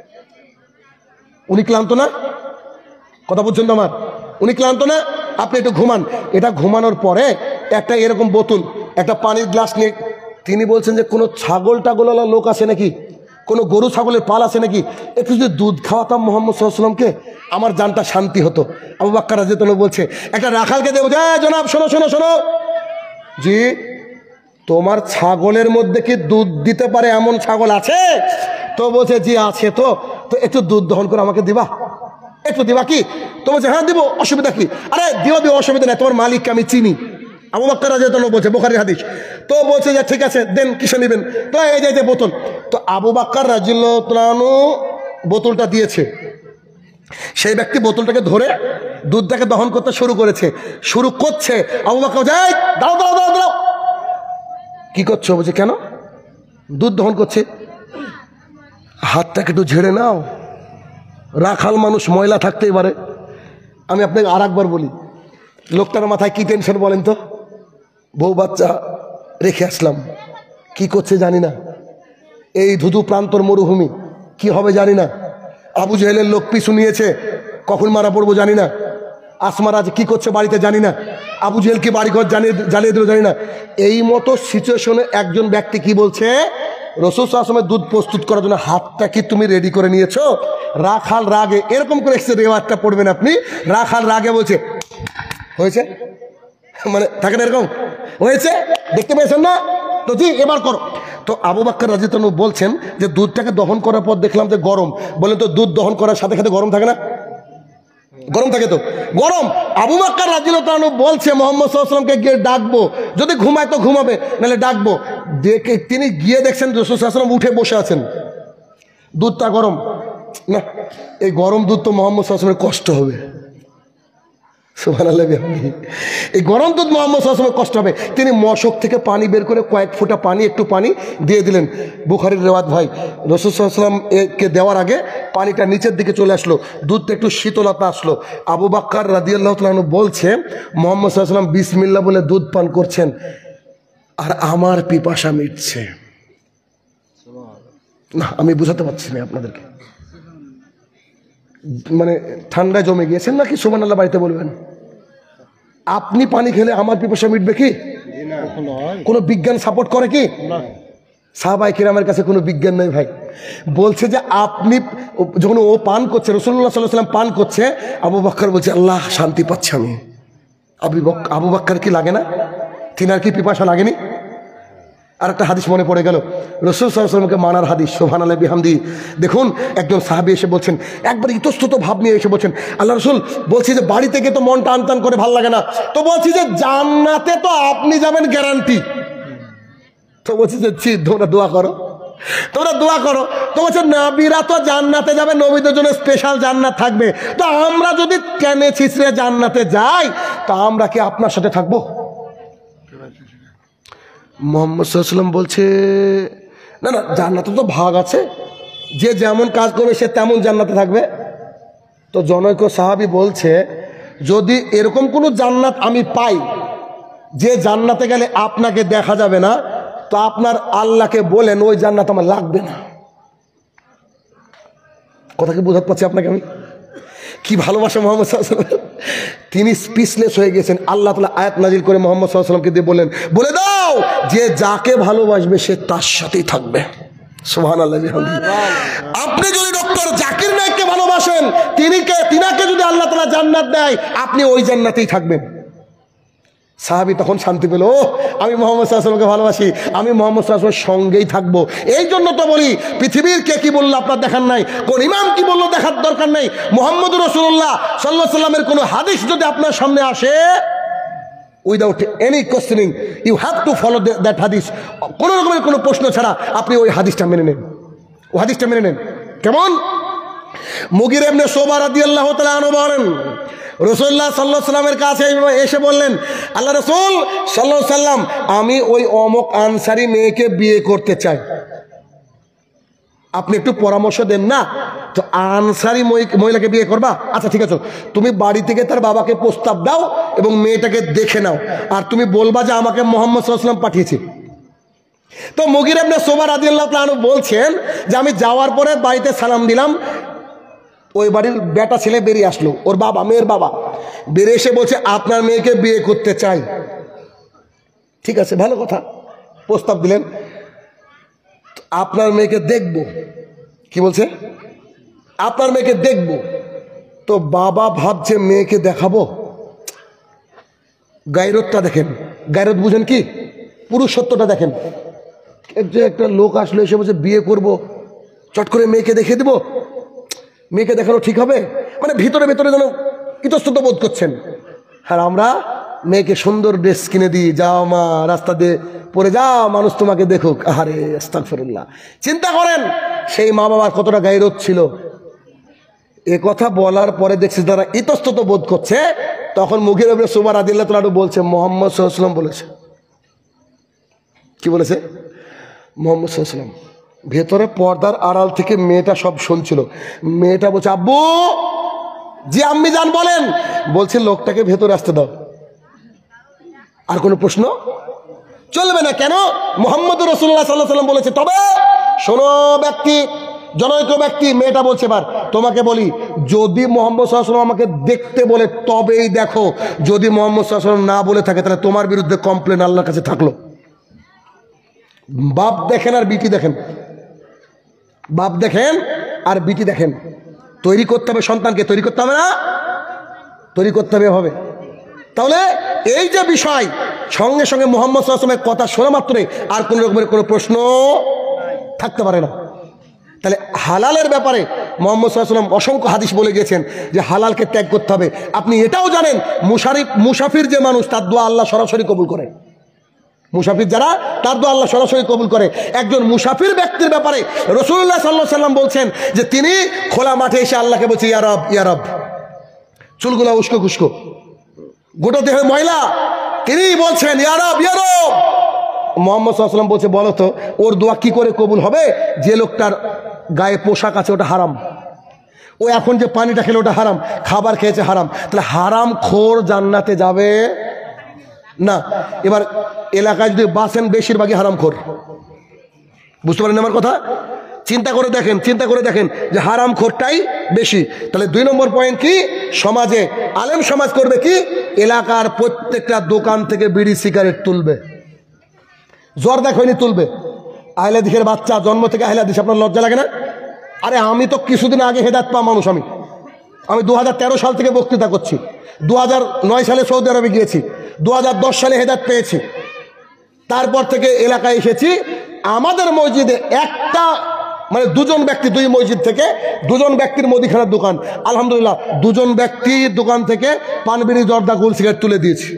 উনি ক্লান্ত না? কথা বুঝছেন তো আমার? উনি ক্লান্ত না? আপনি একটু ঘুমান। এটা ঘুমানোর পরে একটা এরকম বোতল, একটা পানির গ্লাস নিয়ে তিনি বলছেন যে কোনো ছাগল টাগলওয়ালা লোক আছে নাকি, কোনো গরু ছাগলের পাল আছে নাকি, একটু যদি দুধ খাওয়াতাম মুহাম্মদ সাল্লাল্লাহু আলাইহি ওয়াসাল্লামকে, আমার জানটা শান্তি হতো। আবু বকর রাদিয়াল্লাহু তাআলা বলছে একটা রাখালকে দিয়ে বলছে জনাব শোনো, জি তোমার ছাগলের মধ্যে কি দুধ দিতে পারে এমন ছাগল আছে? তো বলছে জি আছে। তো একটু দুধ দহন করে আমাকে দিবা, একটু দিবা কি? তো বলছে হ্যাঁ দিব, অসুবিধা কি? আরে দিও অসুবিধা নেই, তোমার মালিককে আমি চিনি। আবু বকর রাদিয়াল্লাহু তাআলা বলছে, বুখারীর হাদিস। তো বলছে যে ঠিক আছে দেন, কিসে নেবেন? তো এই যে বোতল। তো আবু বকর রাদিয়াল্লাহু তাআলা বোতলটা দিয়েছে। সেই ব্যক্তি বোতলটাকে ধরে দুধটাকে দহন করতে শুরু করছে। আবু বকর যাই দাঁড়াও, কি করছো? বলছে কেন? দুধ দহন করছে। হাতটাকে একটু ঝেড়ে নাও, রাখাল মানুষ ময়লা থাকতেই পারে। আমি আপনাকে আর একবার বলি, লোকটার মাথায় কি টেনশন বলেন তো? বউ বাচ্চা রেখে আসলাম, কি করছে জানি না, এই ধুধু প্রান্তর মরুভূমি, কি হবে জানি না। আবু জেহেলের লোক পিছু নিয়েছে, কখন মারা পড়বো জানি না। আসমা রাজ কি করছে বাড়িতে জানি না, আবু জেহেল কি বাড়িঘর জ্বালিয়ে দিল জানি না। এই মতো সিচুয়েশনে একজন ব্যক্তি কি বলছে, রাসূল সাল্লাল্লাহু আলাইহি ওয়াসাল্লামের দুধ প্রস্তুত করার জন্য হাতটা কি তুমি রেডি করে নিয়েছো? রাখাল রাগে এরকম করে রেওয়াজটা পড়বেন আপনি। রাখাল রাগে বলছে হয়েছে, মানে থাকে না এরকম, হয়েছে দেখতে পেয়েছেন না? তো জি এবার করো। তো আবু বকর রাদিয়াল্লাহু তাআলা বলছেন যে দুধটাকে দহন করার পর দেখলাম যে গরম। বলেন তো দুধ দহন করার সাথে সাথে গরম থাকে না? গরম থাকে তো, গরম। আবু বকর রাদিয়াল্লাহু আনহু বলছে মোহাম্মদ সাল্লাল্লাহু আলাইহি ওয়াসাল্লামকে গিয়ে ডাকবো, যদি ঘুমায় তো ঘুমাবে, নাহলে ডাকবো। দেখে তিনি গিয়ে দেখছেন রাসূল সাল্লাল্লাহু আলাইহি ওয়াসাল্লাম উঠে বসে আছেন, দুধটা গরম না, এই গরম দুধ তো মোহাম্মদ সাল্লাল্লাহু আলাইহি ওয়াসাল্লামের কষ্ট হবে। সুবহানাল্লাহ, এই গরম দুধ মোহাম্মদ সাল্লাল্লাহু আলাইহি ওয়াসাল্লামের কষ্ট হবে। তিনি মশক থেকে পানি বের করে কয়েক ফোঁটা পানি, একটু পানি দিয়ে দিলেন। বুখারীর রিওয়ায়াত ভাই, রাসূল সাল্লাল্লাহু আলাইহি ওয়াসাল্লাম কে দেওয়ার আগে পানিটা নিচের দিকে চলে আসলো, দুধটা একটু শীতলতা আসলো। আবু বকর রাদিয়াল্লাহু তাআলা আনহু বলছে মুহাম্মদ সাল্লাল্লাহু আলাইহি ওয়াসাল্লাম বিসমিল্লাহ বলে দুধ পান করছেন, আর আমার পিপাসা মিটছে না। আমি বুঝাতে পারছি না আপনাদেরকে, মানে ঠান্ডা জমে গিয়েছেন নাকি সুবহানাল্লাহ বাড়িতে বলবেন? আপনি পানি খেলে আমার পিপাসা মিটবে কি? কোনো বিজ্ঞান সাপোর্ট করে কি? সাহাবায়ে কিরামের কাছে কোনো বিজ্ঞান নেই ভাই। বলছে যে আপনি যখন ও পান করছে, রাসূলুল্লাহ সাল্লাল্লাহু আলাইহি ওয়াসাল্লাম পান করছে, আবু বকর বলছে আল্লাহ শান্তি পাচ্ছি আমি। আবু বকর কি লাগে না? তিনার কি পিপাসা লাগেনি? আর একটা হাদিস মনে পড়ে গেল, রাসূল সাল্লাল্লাহু আলাইহি ওয়াসাল্লামকে মানার হাদিস। সুবহানাল্লাহ বিহামদি। দেখুন একজন সাহাবী এসে বলছেন, একবার ইতস্তত ভাব নিয়ে এসে বলছেন, আল্লাহ রাসূল বলছি যে বাড়ি থেকে তো মন টান টান করে ভাল লাগে না, তো বলছি যে জান্নাতে তো আপনি যাবেন গ্যারান্টি। তো বলছি যে তোমরা দোয়া করো, তোমরা দোয়া করো। তো বলছে নবীরা তো জান্নাতে যাবে, নবীদের জন্য স্পেশাল জান্নাত থাকবে, তো আমরা যদি টেনে ছিঁচড়ে জান্নাতে যাই তা আমরা কি আপনার সাথে থাকবো? মুহাম্মদ সাল্লাল্লাহু আলাইহি ওয়াসাল্লাম বলছে না না, জান্নাতে তো ভাগ আছে, যে যেমন কাজ করবে সে তেমন জান্নাতে থাকবে। তো জনৈক সাহাবী বলছে যদি এরকম কোনো জান্নাত আমি পাই যে জান্নাতে গেলে আপনাকে দেখা যাবে না, তো আপনার আল্লাহকে বলেন ওই জান্নাত আমার লাগবে না। কথা কি বোঝাতে পারছি আপনাকে আমি? কি ভালোবাসা মুহাম্মদ সাল্লাল্লাহু আলাইহি ওয়াসাল্লাম। তিনি স্পিচলেস হয়ে গেছেন। আল্লাহ তাআলা আয়াত নাজিল করে মুহাম্মদ সাল্লাল্লাহু আলাইহি ওয়াসাল্লামকে দিয়ে বললেন, বলে দাও যে যাকে ভালোবাসবে সে তার সাথেই থাকবে। সুবহানাল্লাহ। আপনি যদি ডক্টর জাকির নায়েককে ভালোবাসেন, তিনাকে যদি আল্লাহ তাআলা জান্নাত দেয়, আপনি ওই জান্নাতেই থাকবেন। সাহাবী তখন শান্তি পেল, ও আমি মুহাম্মদ সাল্লাল্লাহু আলাইহি ওয়াসাল্লামকে ভালোবাসি, আমি মুহাম্মদ সাল্লাল্লাহু আলাইহি ওয়াসাল্লামের সঙ্গেই থাকবো। এই জন্য তো বলি পৃথিবীর কে কি বললো আপনার দেখার নাই, কোন ইমাম কি বললো দেখার দরকার নেই। মুহাম্মদুর রাসূলুল্লাহ সাল্লাল্লাহু আলাইহি ওয়াসাল্লামের কোনো হাদিস যদি আপনার সামনে আসে, without any questioning you have to follow that হাদিস। কোনো রকমের কোনো প্রশ্ন ছাড়া আপনি ওই হাদিসটা মেনে নেন, ওই হাদিসটা মেনে নেন। কেমন? মুগীরা ইবনে শুবা রাদিয়াল্লাহু তাআলা আনহু বলেন, রাসূলুল্লাহ সাল্লাল্লাহু আলাইহি ওয়াসাল্লামের কাছে এসে বললেন, আল্লাহ রাসূল সাল্লাল্লাহু আলাইহি ওয়াসাল্লাম আমি ওই অমুক আনসারী মেয়েকে বিয়ে করতে চাই, আপনি একটু পরামর্শ দেন না। তো আনসারী মহিলাকে বিয়ে করবা? আচ্ছা ঠিক আছে, তুমি বাড়ি থেকে তার বাবাকে প্রস্তাব দাও এবং মেয়েটাকে দেখে নাও, আর তুমি বলবা যে আমাকে মুহাম্মদ সাল্লাল্লাহু আলাইহি ওয়াসাল্লাম পাঠিয়েছে। তো মুগীরা ইবনে শুবা রাদিয়াল্লাহু তাআলা আনহু বলছেন যে আমি যাওয়ার পরে বাড়িতে সালাম দিলাম, ওই বাড়ির বেটা ছেলে বেরিয়ে আসলো, ওর বাবা, মেয়ের বাবা বেরিয়ে এসে বলছে আপনার মেয়েকে বিয়ে করতে চাই। ঠিক আছে, ভালো কথা, প্রস্তাব দিলেন, আপনার মেয়েকে দেখব। কি বলছে? আপনার মেয়েকে দেখব। তো বাবা ভাবছে মেয়েকে দেখাবো, গায়রতটা দেখেন, গায়রত বুঝেন কি? পুরুষত্বটা দেখেন। যে একটা লোক আসলো এসে বলছে বিয়ে করব, চট করে মেয়েকে দেখিয়ে দেবো, মেয়েকে দেখানো ঠিক হবে? মানে ভিতরে ভিতরে যেন ইতস্তত বোধ করছেন। আর আমরা মেয়েকে সুন্দর ড্রেস কিনে দিই, যাও মা রাস্তা দিয়ে পরে যাও, মানুষ তোমাকে দেখুক। আরে আস্তাগফিরুল্লাহ। চিন্তা করেন সেই মা বাবার কতটা গায়রত ছিল। এ কথা বলার পরে দেখছি তারা ইতস্তত বোধ করছে, তখন মুগীরা ইবনে শুবা রাদিয়াল্লাহু তাআলা আনহু বলছে মুহাম্মদ সাল্লাল্লাহু আলাইহি ওয়াসাল্লাম বলেছে। কি বলেছে? মুহাম্মদ সাল্লাল্লাহু আলাইহি ওয়াসাল্লাম। ভেতরে পর্দার আড়াল থেকে মেয়েটা সব শুনছিল। মেয়েটা বলছে আব্বু। জি আম্মি জান বলেন। বলছে লোকটাকে ভেতরে আসতে দাও। আর কোনো প্রশ্ন চলবে না। কেন? মুহাম্মদুর রাসূলুল্লাহ সাল্লাল্লাহু আলাইহি ওয়াসাল্লাম বলেছে। তবে শোনো ব্যক্তি, জনৈক ব্যক্তি, মেয়েটা বলছে এবার তোমাকে বলি, যদি মুহাম্মদ সাল্লাল্লাহু আলাইহি ওয়াসাল্লাম আমাকে দেখতে বলে তবেই দেখো, যদি মুহাম্মদ সাল্লাল্লাহু আলাইহি ওয়াসাল্লাম না বলে থাকে তাহলে তোমার বিরুদ্ধে কমপ্লেন আল্লাহর কাছে থাকলো। বাপ দেখেন আর বিটি দেখেন, বাপ দেখেন আর বিটি দেখেন। তৈরি করতে হবে সন্তানকে, তৈরি করতে হবে না? তৈরি করতে হবে। তাহলে এই যে বিষয়, সঙ্গে সঙ্গে মুহাম্মদ সাল্লাল্লাহু আলাইহি ওয়াসাল্লামের কথা শোনা মাত্রই আর কোনো রকমের কোনো প্রশ্ন থাকতে পারে না। তাহলে হালালের ব্যাপারে মুহাম্মদ সাল্লাল্লাহু আলাইহি ওয়াসাল্লাম অসংখ্য হাদিস বলে গেছেন যে হালালকে ত্যাগ করতে হবে। আপনি এটাও জানেন মুসাফির যে মানুষ তার দোয়া আল্লাহ সরাসরি কবুল করে। মুসাফির যারা তার দোয়া আল্লাহ সরাসরি কবুল করে। একজন মুসাফির ব্যক্তির ব্যাপারে রাসূলুল্লাহ সাল্লাল্লাহু আলাইহি ওয়াসাল্লাম বলছেন যে তিনি খোলা মাঠে এসে আল্লাহকে বলছে ইয়া রব, ইয়া রব, চুলগুলা উস্কো খুস্কো, গোটা দেহে ময়লা, তিনি বলছেন ইয়া রব, ইয়া রব। মুহাম্মদ সাল্লাল্লাহু আলাইহি ওয়াসাল্লাম বলছে বলো তো ওর দোয়া কি করে কবুল হবে যে লোকটার গায়ে পোশাক আছে ওটা হারাম, ও এখন যে পানিটা খেলে ওটা হারাম, খাবার খেয়েছে হারাম, তাহলে হারাম খোর জান্নাতে যাবে না। এবার এলাকায় যদি বাসেন বেশিরভাগই হারাম খোর, বুঝতে পারেন আমার কথা? চিন্তা করে দেখেন যে হারাম খোরটাই বেশি। তাহলে 2 নম্বর পয়েন্ট কি, সমাজে আলেম সমাজ করবে কি, এলাকার প্রত্যেকটা দোকান থেকে বিড়ি সিগারেট তুলবে, জর্দা খৈনি তুলবে। আহলে হাদিসের বাচ্চা জন্ম থেকে আহলে হাদিস, আপনার লজ্জা লাগে না? আরে আমি তো কিছুদিন আগে হেদায়েত পাওয়া মানুষ, আমি 2013 সাল থেকে বক্তৃতা করছি, 2009 সালে সৌদি আরবে গিয়েছি, 2010 সালে হেদায়েত পেয়েছি, তারপর থেকে এলাকায় এসেছি। আমাদের মসজিদে একটা মানে 2 জন ব্যক্তি, 2 মসজিদ থেকে 2 জন ব্যক্তির মুদিখানার দোকান, আলহামদুলিল্লাহ 2 জন ব্যক্তির দোকান থেকে পান বিড়ি জর্দা গোল সিগারেট তুলে দিয়েছি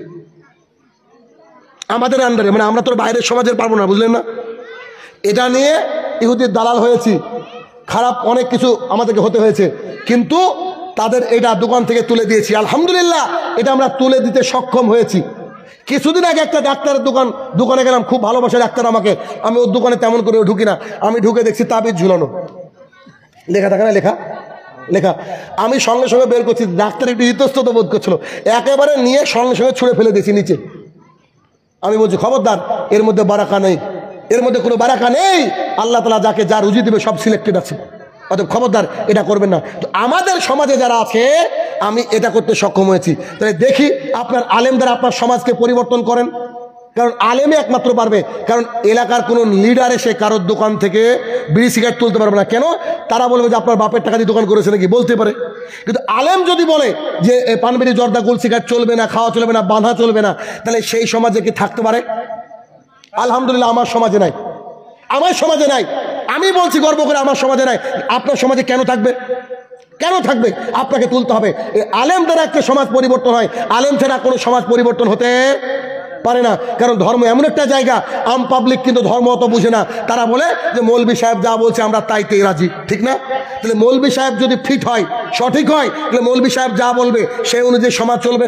আমাদের আন্ডারে। মানে আমরা তো বাইরের সমাজের পারবো না, বুঝলেন না? এটা নিয়ে ইহুদির দালাল হয়েছি, খারাপ অনেক কিছু আমাদেরকে হতে হয়েছে, কিন্তু তাদের এটা দোকান থেকে তুলে দিয়েছি। আলহামদুলিল্লাহ এটা আমরা তুলে দিতে সক্ষম হয়েছি। কিছুদিন আগে একটা ডাক্তারের দোকানে গেলাম, খুব ভালোবাসে ডাক্তার আমাকে, আমি ওর দোকানে তেমন করে ঢুকি না, আমি ঢুকে দেখছি তাবিজ ঝুলানো, লেখা থাকে না, লেখা। আমি সঙ্গে সঙ্গে বের করছি, ডাক্তার একটু ইতস্তত বোধ করছিল, একেবারে নিয়ে সঙ্গে সঙ্গে ছুঁড়ে ফেলে দিয়েছি নিচে। আমি বলছি খবরদার, এর মধ্যে বারাকা নেই, এর মধ্যে কোনো বারাকা নেই। আল্লাহ তাআলা যাকে যা রুজি দেবে সব সিলেক্টেড আছে, অতএব খবরদার এটা করবেন না। তো আমাদের সমাজে যারা আছে আমি এটা করতে সক্ষম হয়েছি। তাহলে দেখি আপনার আলেম দ্বারা আপনার সমাজকে পরিবর্তন করেন, কারণ আলেমে একমাত্র পারবে। কারণ এলাকার কোনো লিডার এসে কারোর দোকান থেকে বিড়ি সিগারেট তুলতে পারবে না। কেন? তারা বলবে যে আপনার বাপের টাকা দিয়ে দোকান করেছে নাকি, বলতে পারে। কিন্তু আলেম যদি বলে যে পান বিড়ি জর্দা গোল সিগারেট চলবে না, খাওয়া চলবে না, বাঁধা চলবে না, তাহলে সেই সমাজে কি থাকতে পারে? আলহামদুলিল্লাহ আমার সমাজে নাই, আমার সমাজে নাই। আমি বলছি গর্ব করে আমার সমাজে নাই। আপনার সমাজে কেন থাকবে? কেন থাকবে? আপনাকে তুলতে হবে। এই আলেম দ্বারা একটা সমাজ পরিবর্তন হয়, আলেম ছাড়া কোনো সমাজ পরিবর্তন হতে পারে না। কারণ ধর্ম এমন একটা জায়গা, আম পাবলিক কিন্তু ধর্ম অত বুঝে না। তারা বলে যে মৌলভী সাহেব যা বলছে আমরা তাইতেই রাজি, ঠিক না? তাহলে মৌলভী সাহেব যদি ফিট হয়, সঠিক হয়, তাহলে মৌলভী সাহেব যা বলবে সেই অনুযায়ী সমাজ চলবে,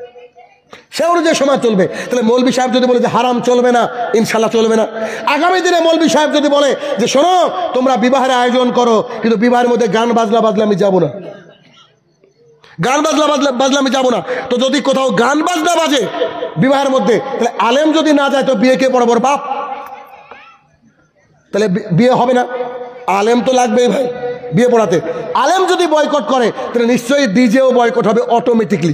সে অনুযায়ী সমাজ চলবে। তাহলে মৌলভী সাহেব যদি বলে যে হারাম চলবে না, ইনশাল্লাহ চলবে না। আগামী দিনে মৌলভী সাহেব যদি বলে যে শোনো তোমরা বিবাহের আয়োজন করো, কিন্তু বিবাহের মধ্যে গান বাজলা আমি যাবো না, গান বাজলা আমি যাবো না। তো যদি কোথাও গান বাজনা বাজে বিবাহের মধ্যে, তাহলে আলেম যদি না যায় তো বিয়ে কে পড়াবো? বাপ। তাহলে বিয়ে হবে না, আলেম তো লাগবেই ভাই বিয়ে পড়াতে। আলেম যদি বয়কট করে তাহলে নিশ্চয়ই ডিজেও বয়কট হবে অটোমেটিকলি।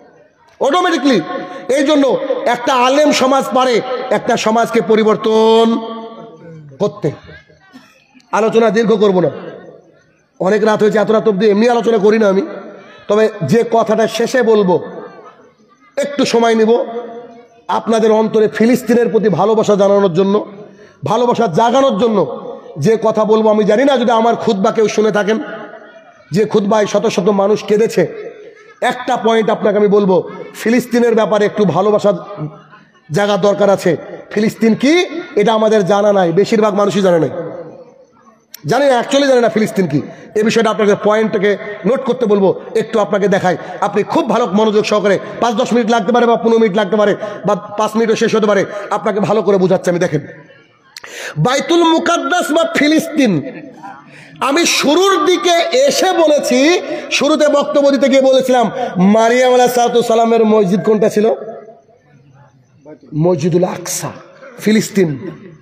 এই জন্য একটা আলেম সমাজ পারে একটা সমাজকে পরিবর্তন করতে। আলোচনা দীর্ঘ করব না, অনেক রাত হয়েছে, এত রাত অব্দি এমনি আলোচনা করি না আমি। তবে যে কথাটা শেষে বলবো, একটু সময় নিব আপনাদের অন্তরে ফিলিস্তিনের প্রতি ভালোবাসা জানানোর জন্য, ভালোবাসা জাগানোর জন্য। যে কথা বলবো আমি জানি না যদি আমার খুতবা কেউ শুনে থাকেন, যে খুতবায় শত শত মানুষ কেঁদেছে, একটা পয়েন্ট আপনাকে আমি বলবো, ফিলিস্তিনের ব্যাপারে একটু ভালোবাসা জাগার দরকার আছে। ফিলিস্তিন কি এটা আমাদের জানা নাই, বেশিরভাগ মানুষই জানে নাই, জানে না, অ্যাকচুয়ালি জানে না ফিলিস্তিন কি। এই বিষয়টা আপনাকে পয়েন্টটাকে নোট করতে বলবো, একটু আপনাকে দেখাই, আপনি খুব ভালো মনোযোগ সহকারে, 5-10 মিনিট লাগতে পারে বা 15 মিনিট লাগতে পারে বা 5 মিনিটও শেষ হতে পারে, আপনাকে ভালো করে বোঝাচ্ছি আমি। দেখেন, বাইতুল মুকাদ্দাস বা ফিলিস্তিন, আমি শুরুর দিকে এসে বলেছি, শুরুতে বক্তব্য দিতে গিয়ে বলেছিলাম মারিয়াম আলাইহিস সালামের মসজিদ কোনটা ছিল? মসজিদুল আকসা, ফিলিস্তিন।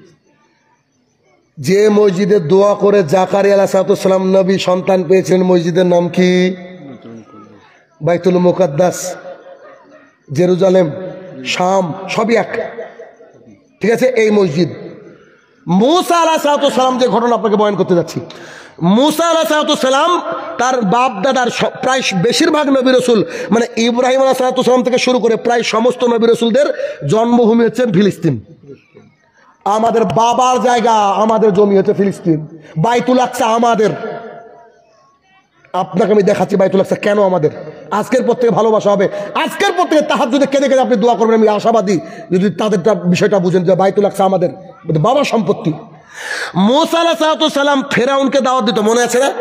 যে মসজিদে দোয়া করে জাকারিয়া আলাইহিস সালাম নবী সন্তান পেয়েছিলেন, মসজিদের নাম কি? বাইতুল মুকাদ্দাস। জেরুজালেম, শাম সবই এক, ঠিক আছে? এই মসজিদ মুসা আলাইহিস সালাম, যে ঘটনা আপনাকে বয়ান করতে যাচ্ছি, মুসা আলাইহিস সালাম তার বাপ দাদার প্রায় বেশিরভাগ নবী রসুল, মানে ইব্রাহিম আলাইহিস সালাম থেকে শুরু করে প্রায় সমস্ত নবী রসুলদের জন্মভূমি হচ্ছে ফিলিস্তিন। আমাদের বাবার জায়গা, আমাদের জমি হচ্ছে ফিলিস্তিন। বাইতুল আকসা আমাদের, আপনাকে আমি দেখাচ্ছি বাইতুল আকসা কেন আমাদের। আজকের পর থেকে ভালোবাসা হবে, আজকের পর থেকে তাহাজ্জুদে কেঁদে কেঁদে আপনি দোয়া করবেন। আমি আশাবাদী যদি তাদেরটা বিষয়টা বুঝেন যে বাইতুল আকসা আমাদের বাবা সম্পত্তি। মুসা আলাইহিস সালাম ফেরাউনকে দাওয়াত দিত, মনে আছে না?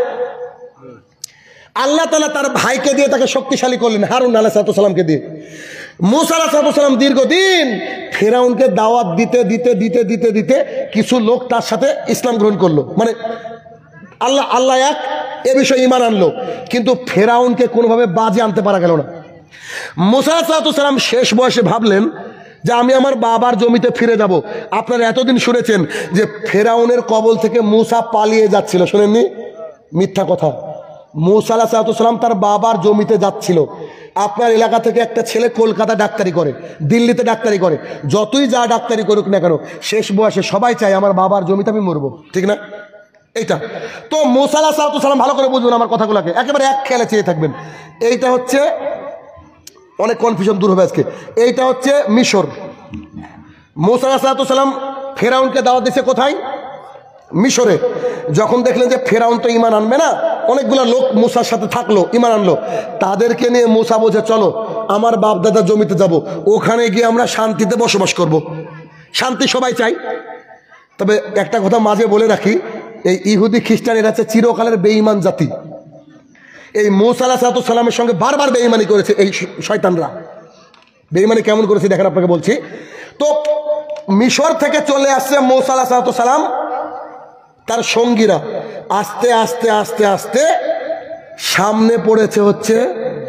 আল্লাহ তাআলা তার ভাইকে দিয়ে তাকে শক্তিশালী করলেন, হারুন আলাইহিস সালামকে দিয়ে। মুসা আলাইহিস সালাম দীর্ঘদিন ফেরাউনকে দাওয়াত দিতে দিতে দিতে দিতে দিতে কিছু লোক তার সাথে ইসলাম গ্রহণ করলো, মানে আল্লাহ এক এ বিষয়ে ঈমান আনলো, কিন্তু ফেরাউনকে কোনোভাবে বাজে আনতে পারা গেল না। মুসা আলাইহিস সালাম শেষ বয়সে ভাবলেন যে আমি আমার বাবার জমিতে ফিরে যাব। আপনারা এতদিন শুনেছেন যে ফেরাউনের কবল থেকে মুসা পালিয়ে যাচ্ছিল, শোনেননি? মিথ্যা কথা। মুসা আলাইহিস সালাম তার বাবার জমিতে যাচ্ছিল। আপনার এলাকা থেকে একটা ছেলে কলকাতা ডাক্তারি করে, দিল্লিতে ডাক্তারি করে, যতই যা ডাক্তারি করুক না কেন শেষ বয়সে সবাই চায় আমার বাবার জমিতে আমি মরবো, ঠিক না? এইটা তো মুসা আলাইহিস সালাম ভালো করে বুঝবেন আমার কথাগুলোকে, একেবারে এক খেয়ালে চেয়ে থাকবেন। এইটা হচ্ছে অনেক কনফিউশন দূর হবে আজকে। এইটা হচ্ছে মিশর। মুসা আলাইহিস সালাম ফেরাউনকে দাওয়াত দিয়েছে কোথায়? মিশরে। যখন দেখলেন যে ফেরাউন তো ঈমান আনবে না, অনেকগুলো লোক মুসার সাথে থাকলো, ঈমান আনলো, তাদেরকে নিয়ে মুসা বলছে চলো আমার বাপ দাদার জমিতে যাব, ওখানে গিয়ে আমরা শান্তিতে বসবাস করব। শান্তি সবাই চাই, তবে একটা কথা মাঝে বলে রাখি, এই ইহুদি খ্রিস্টান এরা হচ্ছে চিরকালের বেঈমান জাতি। এই মুসা আলাইহিস সালামের সঙ্গে বারবার বেঈমানি করেছে এই শয়তানরা। বেঈমানি কেমন করেছে দেখেন, আপনাকে বলছি। তো মিশর থেকে চলে আসছে মুসা আলাইহিস সালাম, তার সঙ্গীরা আস্তে আস্তে আস্তে আস্তে সামনে পড়েছে হচ্ছে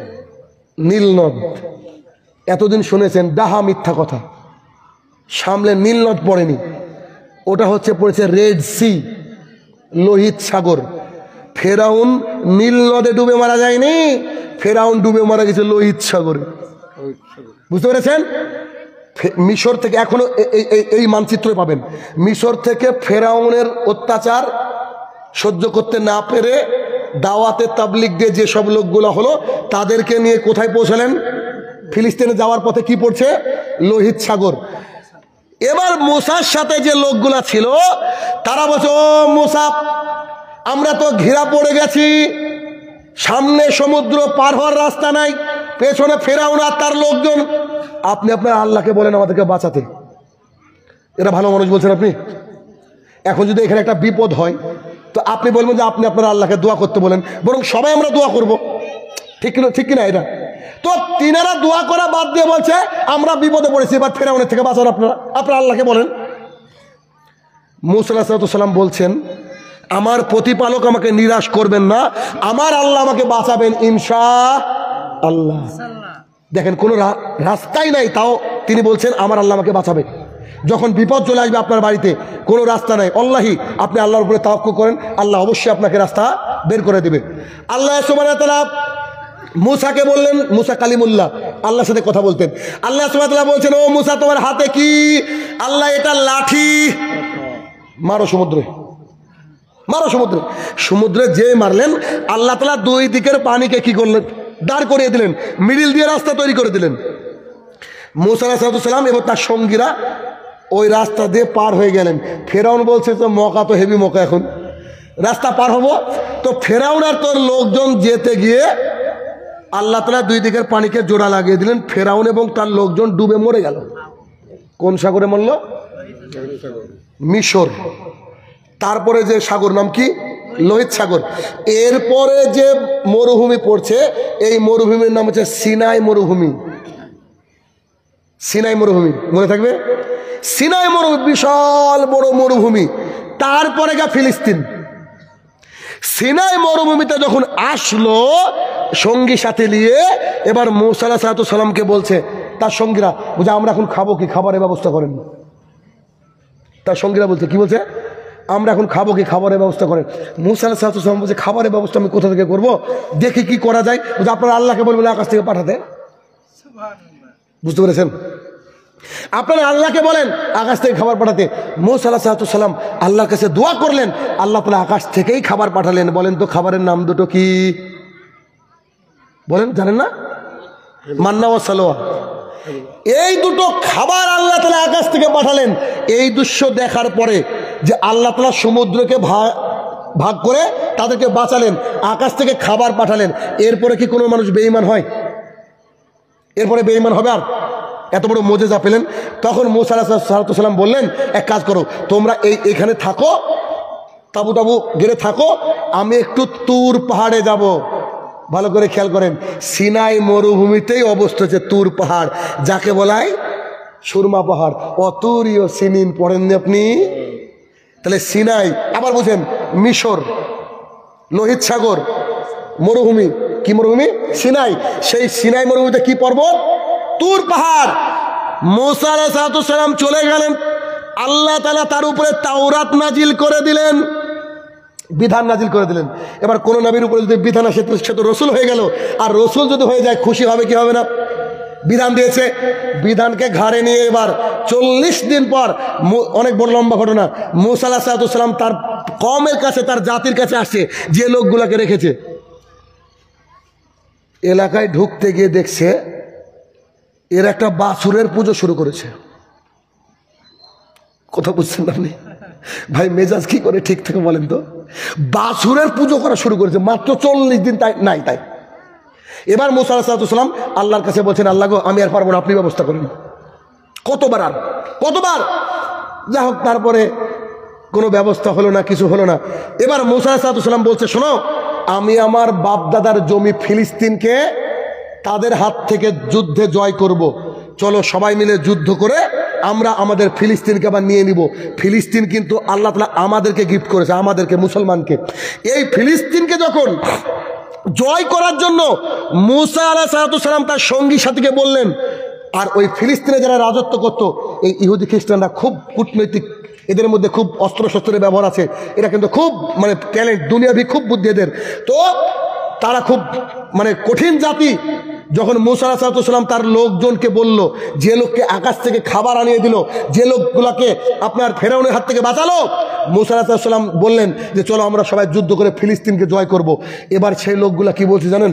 নীলনদ। এতদিন শুনেছেন ডাহা মিথ্যা কথা, সামনে নীলনদ পড়েনি, ওটা হচ্ছে পড়েছে রেড সি, লোহিত সাগর। ফেরাউন নীল নদে ডুবে মারা যায়নি, ফেরাউন ডুবে মারা গেছে লোহিত সাগরে। বুঝতে পেরেছেন? মিশর থেকে এখনো এই মানচিত্র পাবেন। মিশর থেকে ফেরাউনের অত্যাচার সহ্য করতে না পেরে দাওয়াতে তাবলিগ দিয়ে যেসব লোকগুলো হলো তাদেরকে নিয়ে কোথায় পৌঁছালেন? ফিলিস্তিনে যাওয়ার পথে কি পড়ছে? লোহিত সাগর। এবার মুসার সাথে যে লোকগুলা ছিল তারা বলছে, ও মুসা, আমরা তো ঘেরা পড়ে গেছি, সামনে সমুদ্র, পার হওয়ার রাস্তা নাই, পেছনে ফেরাউন আর তার লোকজন, আপনি আপনার আল্লাহকে বলেন আমাদেরকে বাঁচাতে। এটা ভালো মানুষ বলছেন আপনি। এখন যদি এখানে একটা বিপদ হয় তো আপনি বলবেন যে আপনি আপনার আল্লাহকে দোয়া করতে বলেন, বরং সবাই আমরা দোয়া করব, ঠিক কিনা? এটা তো তিনারা দোয়া করা বাদ দিয়ে বলছে আমরা বিপদে পড়েছি, এবার ফেরাউনের থেকে বাঁচান আপনার আল্লাহকে বলেন। মুসা আলাইহিস সালাম বলছেন আমার প্রতিপালক আমাকে নিরাশ করবেন না, আমার আল্লাহ আমাকে বাঁচাবেন ইনশাআল্লাহ। দেখেন কোনো রাস্তাই নাই, তাও তিনি বলছেন আমার আল্লাহ আমাকে বাঁচাবে। যখন বিপদ চলে আসবে আপনার বাড়িতে, কোনো রাস্তা নাই, আল্লাহি আপনি আল্লাহর উপরে তাওয়াক্কুল করেন, আল্লাহ অবশ্যই আপনাকে রাস্তা বের করে দেবে। আল্লাহ সুবহানাহু ওয়া তাআলা মুসাকে বললেন, মুসা কালিমুল্লাহ, আল্লাহর সাথে কথা বলতেন। আল্লাহ সুবহানাহু ওয়া তাআলা বলছেন, ও মুসা তোমার হাতে কি? আল্লাহ এটা লাঠি, মারো সমুদ্রে, মারো সমুদ্রে। সমুদ্রে যে মারলেন আল্লাহ তাআলা দুই দিকের পানিকে কি করলেন? দাঁড় করিয়ে দিলেন, মিডিল দিয়ে রাস্তা তৈরি করে দিলেন। মুসা আলাইহিস সালাম এবং তার সঙ্গীরা ওই রাস্তা দিয়ে পার হয়ে গেলেন। ফেরাউন বলছে তো মকা তো হেভি মকা, এখন রাস্তা পার হবো। তো ফেরাউন আর তোর লোকজন যেতে গিয়ে আল্লাহ তাআলা দুই দিকের পানিকে জোড়া লাগিয়ে দিলেন, ফেরাউন এবং তার লোকজন ডুবে মরে গেল। কোন সাগরে মরল? মিশর। তারপরে যে সাগর নাম কি? লোহিত সাগর। এরপরে যে মরুভূমি পড়ছে, এই মরুভূমির নাম হচ্ছে সিনাই মরুভূমি। সিনাই মরুভূমি মনে থাকবে? সিনাই মরুভূমি বিশাল বড় মরুভূমি। তারপরে গা ফিলিস্তিন। সিনাই মরুভূমিতে যখন আসলো সঙ্গী সাথে নিয়ে, এবার মুসা আলাইহিস সালামকে বলছে তার সঙ্গীরা, বুঝে আমরা এখন খাবো কি? খাবারের ব্যবস্থা করেন। তার সঙ্গীরা বলছে, কি বলছে? আমরা এখন খাবো কি? খাবারের ব্যবস্থা করেন। মুসা আলাইহিস সালাম বলছে খাবারের ব্যবস্থা আমি কোথা থেকে করবো? দেখি কি করা যায়। বুঝে আপনার আল্লাহকে বলবেন আকাশ থেকে পাঠাতে। বুঝতে পেরেছেন? আপনারা আল্লাহকে বলেন আকাশ থেকে খাবার পাঠাতে। মুসা আলাইহিস সালাম আল্লাহর কাছে দোয়া করলেন, আল্লাহ তাআলা আকাশ থেকেই খাবার পাঠালেন। বলেন তো খাবারের নাম দুটো কি? বলেন, জানেন না? মান্না ওয়া সালওয়া। এই দুটো খাবার আল্লাহ তাআলা আকাশ থেকে পাঠালেন। এই দৃশ্য দেখার পরে যে আল্লাহ তাআলা সমুদ্রকে ভাগ করে তাদেরকে বাঁচালেন, আকাশ থেকে খাবার পাঠালেন। এরপরে কি কোনো মানুষ বেঈমান হয়? এরপরে বেঈমান হবে? আর এত বড় মোজেজা পেলেন। তখন মুসা আলাইহিস সালাম বললেন, এক কাজ করো, তোমরা এইখানে থাকো, তাবু টাবু গেড়ে থাকো, আমি একটু তুর পাহাড়ে যাব। ভালো করে খেয়াল করেন, সিনাই মরুভূমিতেই অবস্থিত হচ্ছে তুর পাহাড়, যাকে বলায় সুরমা পাহাড়। অতুরীয় সিনিন পড়েননি আপনি? তাহলে সিনাই, আবার বুঝেন মিশর, লোহিত সাগর, মরুভূমি। কি মরুভূমি? সিনাই। সেই সিনাই মরুভূমিতে কি পর্বত? তুর পাহাড়। মুসা আলাইহিস সালাম চলে গেলেন, আল্লাহ তাআলা তার উপরে তাওরাত নাজিল করে দিলেন, বিধান নাজিল করে দিলেন। এবার কোন নবীর উপরে যদি বিধান আসে সে তো রসুল হয়ে গেল, আর রসুল যদি হয়ে যায় খুশি হবে কি হবে না? বিধান দিয়েছে, বিধানকে ঘাড়ে নিয়ে এবার 40 দিন পর, অনেক বড় লম্বা ঘটনা, মুসা আলাইহিস সালাম তার কওমের কাছে, তার জাতির কাছে আসছে, যে লোকগুলাকে রেখেছে। এলাকায় ঢুকতে গিয়ে দেখছে এর একটা বাছুরের পুজো শুরু করেছে। কথা বুঝছেন আপনি? ভাই মেজাজ কি করে ঠিক থেকে বলেন তো? বাছুরের পুজো করা শুরু করেছে, মাত্র 40 দিন নাই তাই। এবার মুসা আলাইহিস সালাম আল্লাহর কাছে বলছেন, আল্লাহ গো, আমি আর পারবো না, আপনি ব্যবস্থা করেন। কতবার যা হোক, তারপরে কোনো ব্যবস্থা হলো না, কিছু হলো না। এবার মুসা আলাইহিস সালাম বলছে, শোনো, আমি আমার বাপ দাদার জমি ফিলিস্তিনকে তাদের হাত থেকে যুদ্ধে জয় করব। চলো সবাই মিলে যুদ্ধ করে আমরা আমাদের ফিলিস্তিনকে আবার নিয়ে নিব। ফিলিস্তিন কিন্তু আল্লাহ তাআলা আমাদেরকে গিফট করেছে, আমাদেরকে, মুসলমানকে। এই ফিলিস্তিনকে যখন জয় করার জন্য মুসা আলাইহিস সালাম তার সঙ্গী সাথীকে বললেন, আর ওই ফিলিস্তিনে যারা রাজত্ব করত, এই ইহুদি খ্রিস্টানরা খুব কূটনৈতিক, এদের মধ্যে খুব অস্ত্রশস্ত্রের ব্যবহার আছে, এরা কিন্তু খুব ট্যালেন্ট, দুনিয়াবি খুব বুদ্ধি এদের, তো তারা খুব কঠিন জাতি। যখন মুসা আলাইহিস সালাম তার লোকজনকে বলল, যে লোককে আকাশ থেকে খাবার আনিয়ে দিল, যে লোকগুলাকে আপনার ফেরাউনের হাত থেকে বাঁচালো, মুসা আলাইহিস সালাম বললেন যে চলো আমরা সবাই যুদ্ধ করে ফিলিস্তিনকে জয় করব। এবার সেই লোকগুলা কি বলছে জানেন?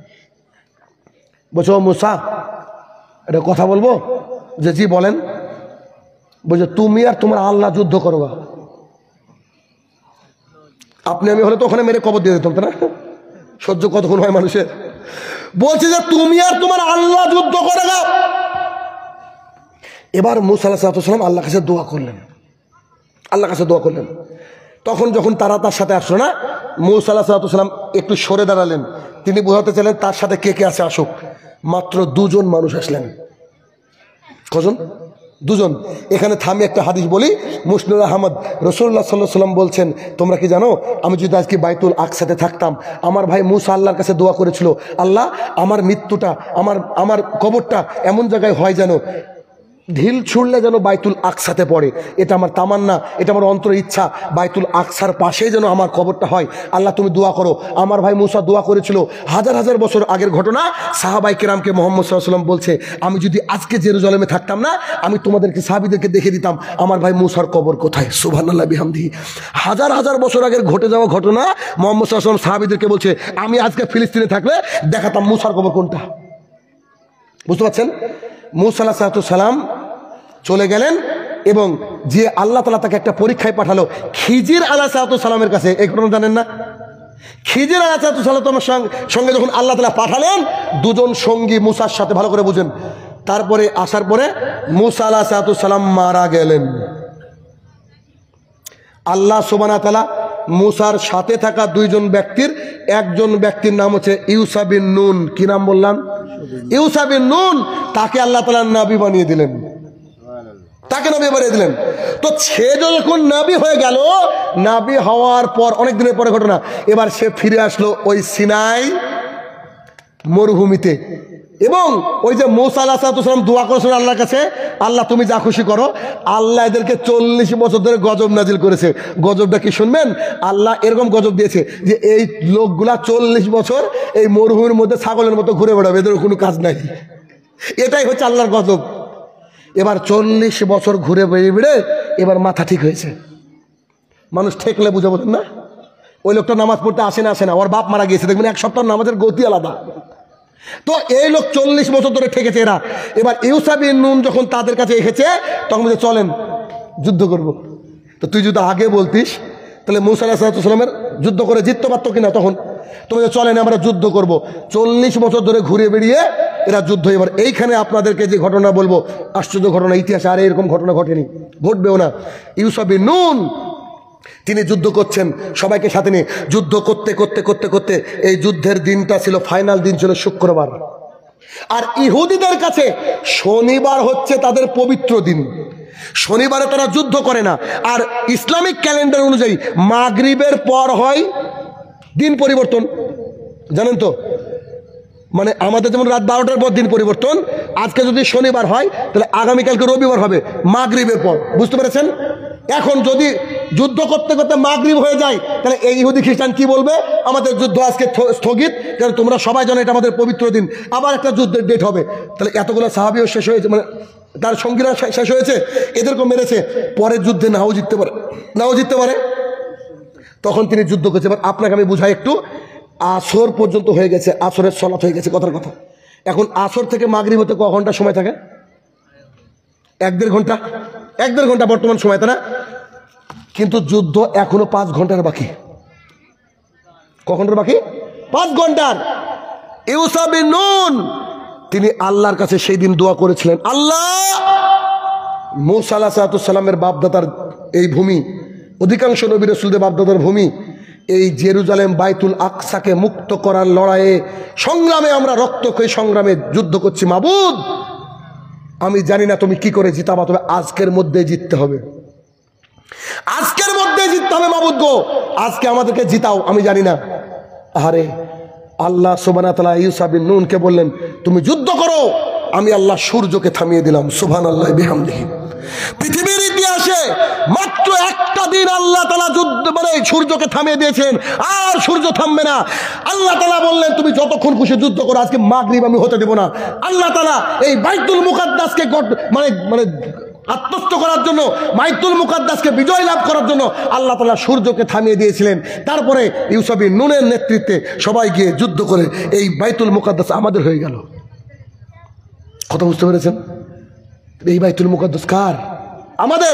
বলছো, মুসা এটা কথা বলবো? যে জি বলেন। বলছে, তুমি আর তোমার আল্লাহ যুদ্ধ করবা। আপনি আমি হলে তো ওখানে মেরে কবর দিয়ে দিতাম, তাই না? সহ্য কতক্ষণ হয় মানুষের? বলছে যে তুমি আর তোমার আল্লাহ যুদ্ধ করে না। এবার মুসা আলাইহিস সালাম আল্লাহর কাছে দোয়া করলেন। তখন যখন তারা তার সাথে আসলো না, মুসা আলাইহিস সালাম একটু সরে দাঁড়ালেন। তিনি বোঝাতে চাইলেন তার সাথে কে কে আছে আসুক। মাত্র 2 জন মানুষ আসলেন। কজন? 2 জন। এখানে থামি একটা হাদিস বলি। মুসনাদ আহমদ, রাসূলুল্লাহ সাল্লাল্লাহু আলাইহি ওয়াসাল্লাম বলছেন, তোমরা কি জানো, আমি যদি আজকে বাইতুল আকসাতে থাকতাম, আমার ভাই মুসা আল্লাহর কাছে দোয়া করেছিল, আল্লাহ আমার মৃত্যুটা, আমার কবরটা এমন জায়গায় হয় যেন ঢিল ছুড়লে যেন বাইতুল আকসাতে পড়ে। এটা আমার তামান্না, এটা আমার অন্তরের ইচ্ছা, বাইতুল আকসার পাশেই যেন আমার কবরটা হয়। আল্লাহ তুমি দোয়া করো। আমার ভাই মুসা দোয়া করেছিল, হাজার হাজার বছর আগের ঘটনা। সাহাবায়ে কেরামকে মুহাম্মদ সাল্লাল্লাহু আলাইহি ওয়াসাল্লাম বলছে, আমি যদি আজকে জেরুজালেমে থাকতাম না, আমি তোমাদেরকে, সাহাবীদেরকে দেখে দিতাম আমার ভাই মুসার কবর কোথায়। সুবহানাল্লাহ বিহামদিহি। হাজার হাজার বছর আগের ঘটে যাওয়া ঘটনা মুহাম্মদ সাল্লাল্লাহু আলাইহি ওয়াসাল্লাম সাহাবীদেরকে বলছে, আমি আজকে ফিলিস্তিনে থাকলে দেখাতাম মুসার কবর কোনটা। বুঝতে পারছেন? মুসা আলাইহিস সালাম চলে গেলেন, এবং যে আল্লাহ তাআলা তাকে একটা পরীক্ষায় পাঠালো খিজির আলাইহিস সালামের কাছে। এই ঘটনা জানেন না? খিজির আলাইহিস সালামের সঙ্গে যখন আল্লাহ তাআলা পাঠালেন, 2 জন সঙ্গী মুসার সাথে, ভালো করে বুঝেন। তারপরে আসার পরে মুসা আলাইহিস সালাম মারা গেলেন। আল্লাহ সুবহানাহু ওয়া তাআলা মুসার সাথে থাকা 2 জন ব্যক্তির, একজন ব্যক্তির নাম হচ্ছে ইউসা বিন নুন। কি নাম বললাম? ইউসা বিন নুন। তাকে আল্লাহ তাআলা নবী বানিয়ে দিলেন, তো সে যখন নবী হয়ে গেল, নবী হওয়ার পর অনেক দিনের পরে ঘটনা, এবার সে ফিরে আসলো ওই সিনাই মরুভূমিতে। এবং ওই যে মুসা আলাইহিস সালাম দোয়া করেছেন আল্লাহর কাছে, আল্লাহ তুমি যা খুশি করো। আল্লাহ এদেরকে 40 বছর ধরে গজব নাজিল করেছে। গজবটা কি শুনবেন? আল্লাহ এরকম গজব দিয়েছে যে এই লোকগুলা 40 বছর এই মরুভূমির মধ্যে ছাগলের মতো ঘুরে বেড়াবে, এদের কোনো কাজ নাই। এটাই হচ্ছে আল্লাহর গজব। এবার 40 বছর ঘুরে বেড়ে এবার মাথা ঠিক হয়েছে। মানুষ ঠেকলে বুঝে বোঝেন না? ওই লোকটা নামাজ পড়তে আসে না, ওর বাপ মারা গিয়েছে, দেখবেন 1 সপ্তাহ নামাজের গতি আলাদা। তো এই লোক 40 বছর ধরে ঠেকেছে এরা। এবার ইউসা বিন নুন যখন তাদের কাছে এসেছে, তখন বলছে চলেন যুদ্ধ করব। তো তুই যদি আগে বলতিস তাহলে মুসা আলাইহিস সালামের যুদ্ধ করে জিততে পারতো কিনা তখন? তবে চলেন আমরা যুদ্ধ করব। 40 বছর ধরে ঘুরে বেরিয়ে এরা যুদ্ধ। এবার এইখানে আপনাদেরকে যে ঘটনা বলবো, আশ্চর্য ঘটনা, ইতিহাসে আর এরকম ঘটনা ঘটেনি, ঘটবেও না। ইউসা বিন নুন তিনি যুদ্ধ করছেন সবাইকে সাথে নিয়ে। যুদ্ধ করতে করতে করতে করতে এই যুদ্ধের দিনটা ছিল, ফাইনাল দিন ছিল শুক্রবার। আর ইহুদিদের কাছে শনিবার হচ্ছে তাদের পবিত্র দিন। শনিবারে তারা যুদ্ধ করে না। আর ইসলামিক ক্যালেন্ডার অনুযায়ী মাগরিবের পর হয় দিন পরিবর্তন, জানেন তো? মানে আমাদের যেমন রাত 12টার পর দিন পরিবর্তন, আজকে যদি শনিবার হয় তাহলে আগামীকালকে রবিবার হবে মাগরিবের পর। বুঝতে পেরেছেন? এখন যদি যুদ্ধ করতে করতে মাগরিব হয়ে যায় তাহলে এই ইহুদি খ্রিস্টান কি বলবে? আমাদের যুদ্ধ আজকে স্থগিত, কারণ তোমরা সবাই জানো এটা আমাদের পবিত্র দিন, আবার একটা যুদ্ধের ডেট হবে। তাহলে এতগুলো সাহাবীও শেষ হয়েছে, মানে তার সঙ্গীরা শেষ হয়েছে, এদেরকেও মেরেছে। পরের যুদ্ধে নাও জিততে পারে, তখন তিনি যুদ্ধ করছে। এবার আপনাকে আমি বুঝাই একটু। আসর পর্যন্ত হয়ে গেছে, আসরের সলাত হয়ে গেছে, কথার কথা। এখন আসর থেকে মাগরিব হতে ক ঘন্টা সময় থাকে? 1-1.5 ঘন্টা বর্তমান সময়, তাই না? কিন্তু যুদ্ধ এখনো 5 ঘন্টার বাকি। ক ঘন্টার বাকি? 5 ঘন্টার। ইউসা বিন নুন তিনি আল্লাহর কাছে সেই দিন দোয়া করেছিলেন, আল্লাহ, মূসা আলাইহিস সালামের বাপদাদার এই ভূমি, অধিকাংশ নবী রাসূলদের বাপদাদার ভূমি, এই জেরুজালেম বাইতুল আকসাকে মুক্ত করার লড়াইয়ে সংগ্রামে আমরা রক্তক্ষয়ী সংগ্রামে যুদ্ধ করছি। মাবুদ, আমি জানি না তুমি কি করে জিতাবা, তবে আজকের মধ্যে জিততে হবে, আজকের মধ্যে জিততে হবে মাবুদ গো, আজকে আমাদেরকে জিতাও, আমি জানি না। আরে আল্লাহ সুবহানাহু ওয়া তাআলা ইউসা বিন নুনকে বললেন, তুমি যুদ্ধ করো, আমি আল্লাহ সূর্যকে থামিয়ে দিলাম। সুবহানাল্লাহি বিহামদিহি। পৃথিবীর ইতিহাসে মাত্র একটা দিন আল্লাহ তাআলা যুদ্ধ মানে সূর্যকে থামিয়ে দিয়েছেন, আর সূর্য থামবে না। আল্লাহ তাআলা বললেন, তুমি যতক্ষণ খুশি যুদ্ধ করো, আজকে মাগরিব আমি হতে দেব না। আল্লাহ তাআলা এই বাইতুল মুকাদ্দাসকে মানে আত্মস্থ করার জন্য, বাইতুল মুকাদ্দাসকে বিজয় লাভ করার জন্য আল্লাহ তাআলা সূর্যকে থামিয়ে দিয়েছিলেন। তারপরে ইউসা বিন নুনের নেতৃত্বে সবাই গিয়ে যুদ্ধ করে এই বাইতুল মুকাদ্দাস আমাদের হয়ে গেল। কথা বুঝতে পেরেছেন? এই বাইতুল মুকাদ্দাস কার? আমাদের।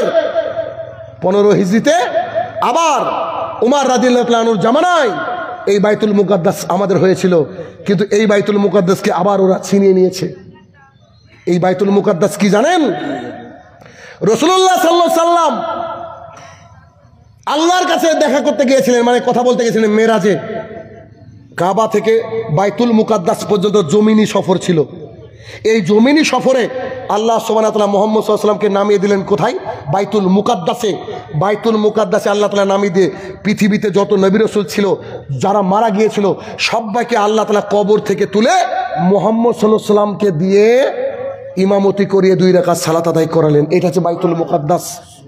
15 হিজরিতে আবার উমর রাদিয়াল্লাহু তাআলা আনহুর জামানায় এই বাইতুল মুকাদ্দাস আমাদের হয়েছিল, কিন্তু এই বাইতুল মুকাদ্দাসকে আবার ওরা ছিনিয়ে নিয়েছে। এই বাইতুল মুকাদ্দাস কি জানেন? রাসূলুল্লাহ সাল্লাল্লাহু আলাইহি সাল্লাম আল্লাহর কাছে দেখা করতে গিয়েছিলেন, মানে কথা বলতে গিয়েছিলেন মেরাজে। কাবা থেকে বাইতুল মুকাদ্দাস পর্যন্ত জমিনি সফর ছিল। এই জমিনি সফরে আল্লাহ সুবহানাহু ওয়া তাআলা মুহাম্মদ সাল্লাল্লাহু আলাইহি ওয়াসাল্লামকে নামিয়ে দিলেন কোথায়? বাইতুল মুকাদ্দাসে। বাইতুল মুকাদ্দাসে আল্লাহ তাআলা নামিয়ে দিয়ে পৃথিবীতে যত নবী রাসূল ছিল, যারা মারা গিয়েছিল, সবাইকে আল্লাহ তাআলা কবর থেকে তুলে মুহাম্মদ সাল্লাল্লাহু আলাইহি ওয়াসাল্লামকে দিয়ে ইমামতি করিয়ে 2 রাকাত সালাত আদায় করালেন। এটা হচ্ছে বাইতুল মুকাদ্দাস।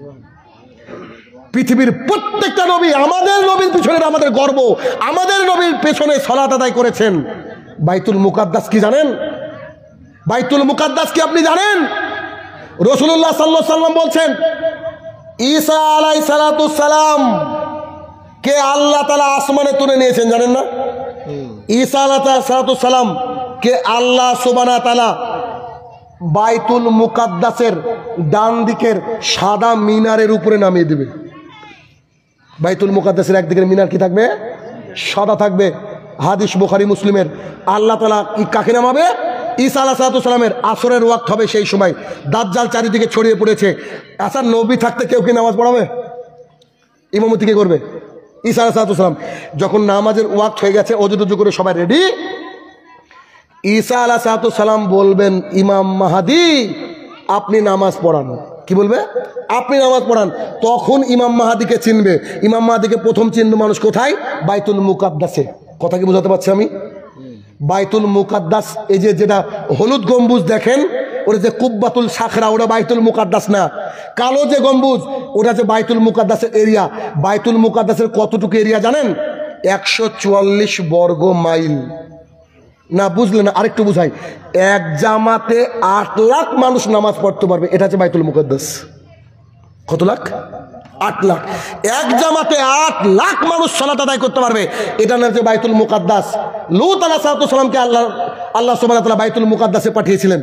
পৃথিবীর প্রত্যেকটা নবী, আমাদের নবীর পিছনে আমাদের গর্ব, আমাদের নবীর পেছনে সালাত আদায় করেছেন। বাইতুল মুকাদ্দাস কি জানেন? বাইতুল মুকাদ্দাস কি আপনি জানেন? রাসূলুল্লাহ সাল্লাল্লাহু আলাইহি সাল্লাম বলছেন, ঈসা আলাইহিস সালাতুস সালাম কে আল্লাহ তাআলা আসমানে তুলে নিয়েছেন, জানেন না? ঈসা আলাইহিস সালাতুস সালাম কে আল্লাহ সুবহানাহু ওয়া তাআলা বাইতুল মুকাদ্দাসের ডান দিকের সাদা মিনারের উপরে নামিয়ে দিবে। বাইতুল মুকাদ্দাসের একদিকের মিনার কি থাকবে? সাদা থাকবে। হাদিস বুখারী মুসলিমের। আল্লাহ তাআলা কাকে নামাবে? ঈসা আলাইহিস সালামের। আসরের ওয়াক্ত হবে সেই সময়, দাজ্জাল চারিদিকে ছড়িয়ে পড়েছে। আচ্ছা, নবী থাকতে কেউ কি নামাজ পড়াবে? ইমামতি কে করবে? ঈসা আলাইহিস সালাম। যখন নামাজের ওয়াক্ত হয়ে গেছে, ওযু টুজু করে সবাই রেডি, ঈসা আলাইহিস সালাম বলবেন, ইমাম মাহদী আপনি নামাজ পড়ান। কি বলবে? আপনি নামাজ পড়ান। তখন ইমাম মাহদীকে চিনবে। ইমাম মাহদীকে প্রথম চিনবে মানুষ কোথায়? বাইতুল মুকাদ্দাসে। কথা কি বোঝাতে পারছি আমি? বাইতুল মুকাদ্দাস, এই যে যেটা হলুদ গম্বুজ দেখেন, ওটা যে কুব্বাতুল সাখরা, ওটা বাইতুল মুকাদ্দাস না। কালো যে গম্বুজ, ওটা যে বাইতুল মুকাদ্দাসের এরিয়া। বাইতুল মুকাদ্দাসের কতটুকু এরিয়া জানেন? 144 বর্গ মাইল। না বুঝলেন না, আরেকটু বুঝাই। এক জামাতে 8 লাখ মানুষ নামাজ পড়তে পারবে, এটা হচ্ছে বাইতুল মুকাদ্দাস। কত লাখ? 8 লাখ। এক জামাতে 8 লাখ মানুষ সালাত আদায় করতে পারবে, এটা না হচ্ছে বাইতুল মুকাদ্দাস। লূত আলাইহিস সালামকে আল্লাহ সুবহানাহু ওয়া তাআলা বাইতুল মুকাদ্দাসে পাঠিয়েছিলেন।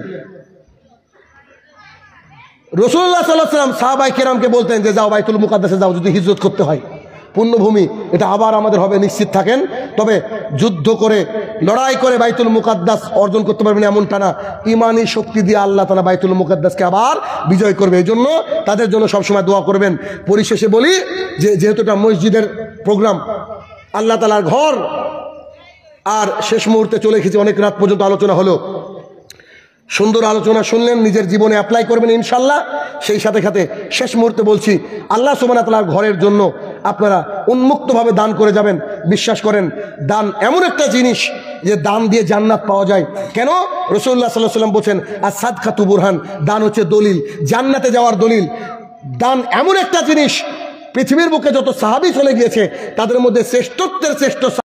রাসূলুল্লাহ সাল্লাল্লাহু আলাইহি ওয়াসাল্লাম সাহাবায়ে কেরামকে বলতেন যে যাও বাইতুল মুকাদ্দাসে যাও, যদি হিজরত করতে হয়। পুণ্যভূমি, এটা আবার আমাদের হবে, নিশ্চিত থাকেন। তবে যুদ্ধ করে লড়াই করে বাইতুল মুকাদ্দাস অর্জন করতে পারবেন এমনটা না, ইমানি শক্তি দিয়ে আল্লাহ তাআলা বাইতুল মুকাদ্দাসকে আবার বিজয় করবে। এই জন্য তাদের জন্য সবসময় দোয়া করবেন। পরিশেষে বলি যে যেহেতু এটা মসজিদের প্রোগ্রাম, আল্লাহ তাআলার ঘর, আর শেষ মুহূর্তে চলে এসেছি, অনেক রাত পর্যন্ত আলোচনা হলো, সুন্দর আলোচনা শুনলেন, নিজের জীবনে অ্যাপ্লাই করবেন ইনশাল্লাহ। সেই সাথে সাথে শেষ মুহূর্তে বলছি, আল্লাহ সুবহানাহু ওয়া তাআলার ঘরের জন্য আপনারা উন্মুক্তভাবে দান করে যাবেন। বিশ্বাস করেন, দান এমন একটা জিনিস যে দান দিয়ে জান্নাত পাওয়া যায়। কেন? রাসূলুল্লাহ সাল্লাল্লাহু আলাইহি ওয়াসাল্লাম বলেছেন, আস-সাদকাতু বুরহান, দান হচ্ছে দলিল, জান্নাতে যাওয়ার দলিল। দান এমন একটা জিনিস, পৃথিবীর বুকে যত সাহাবী চলে গিয়েছে তাদের মধ্যে শ্রেষ্ঠত্বের শ্রেষ্ঠ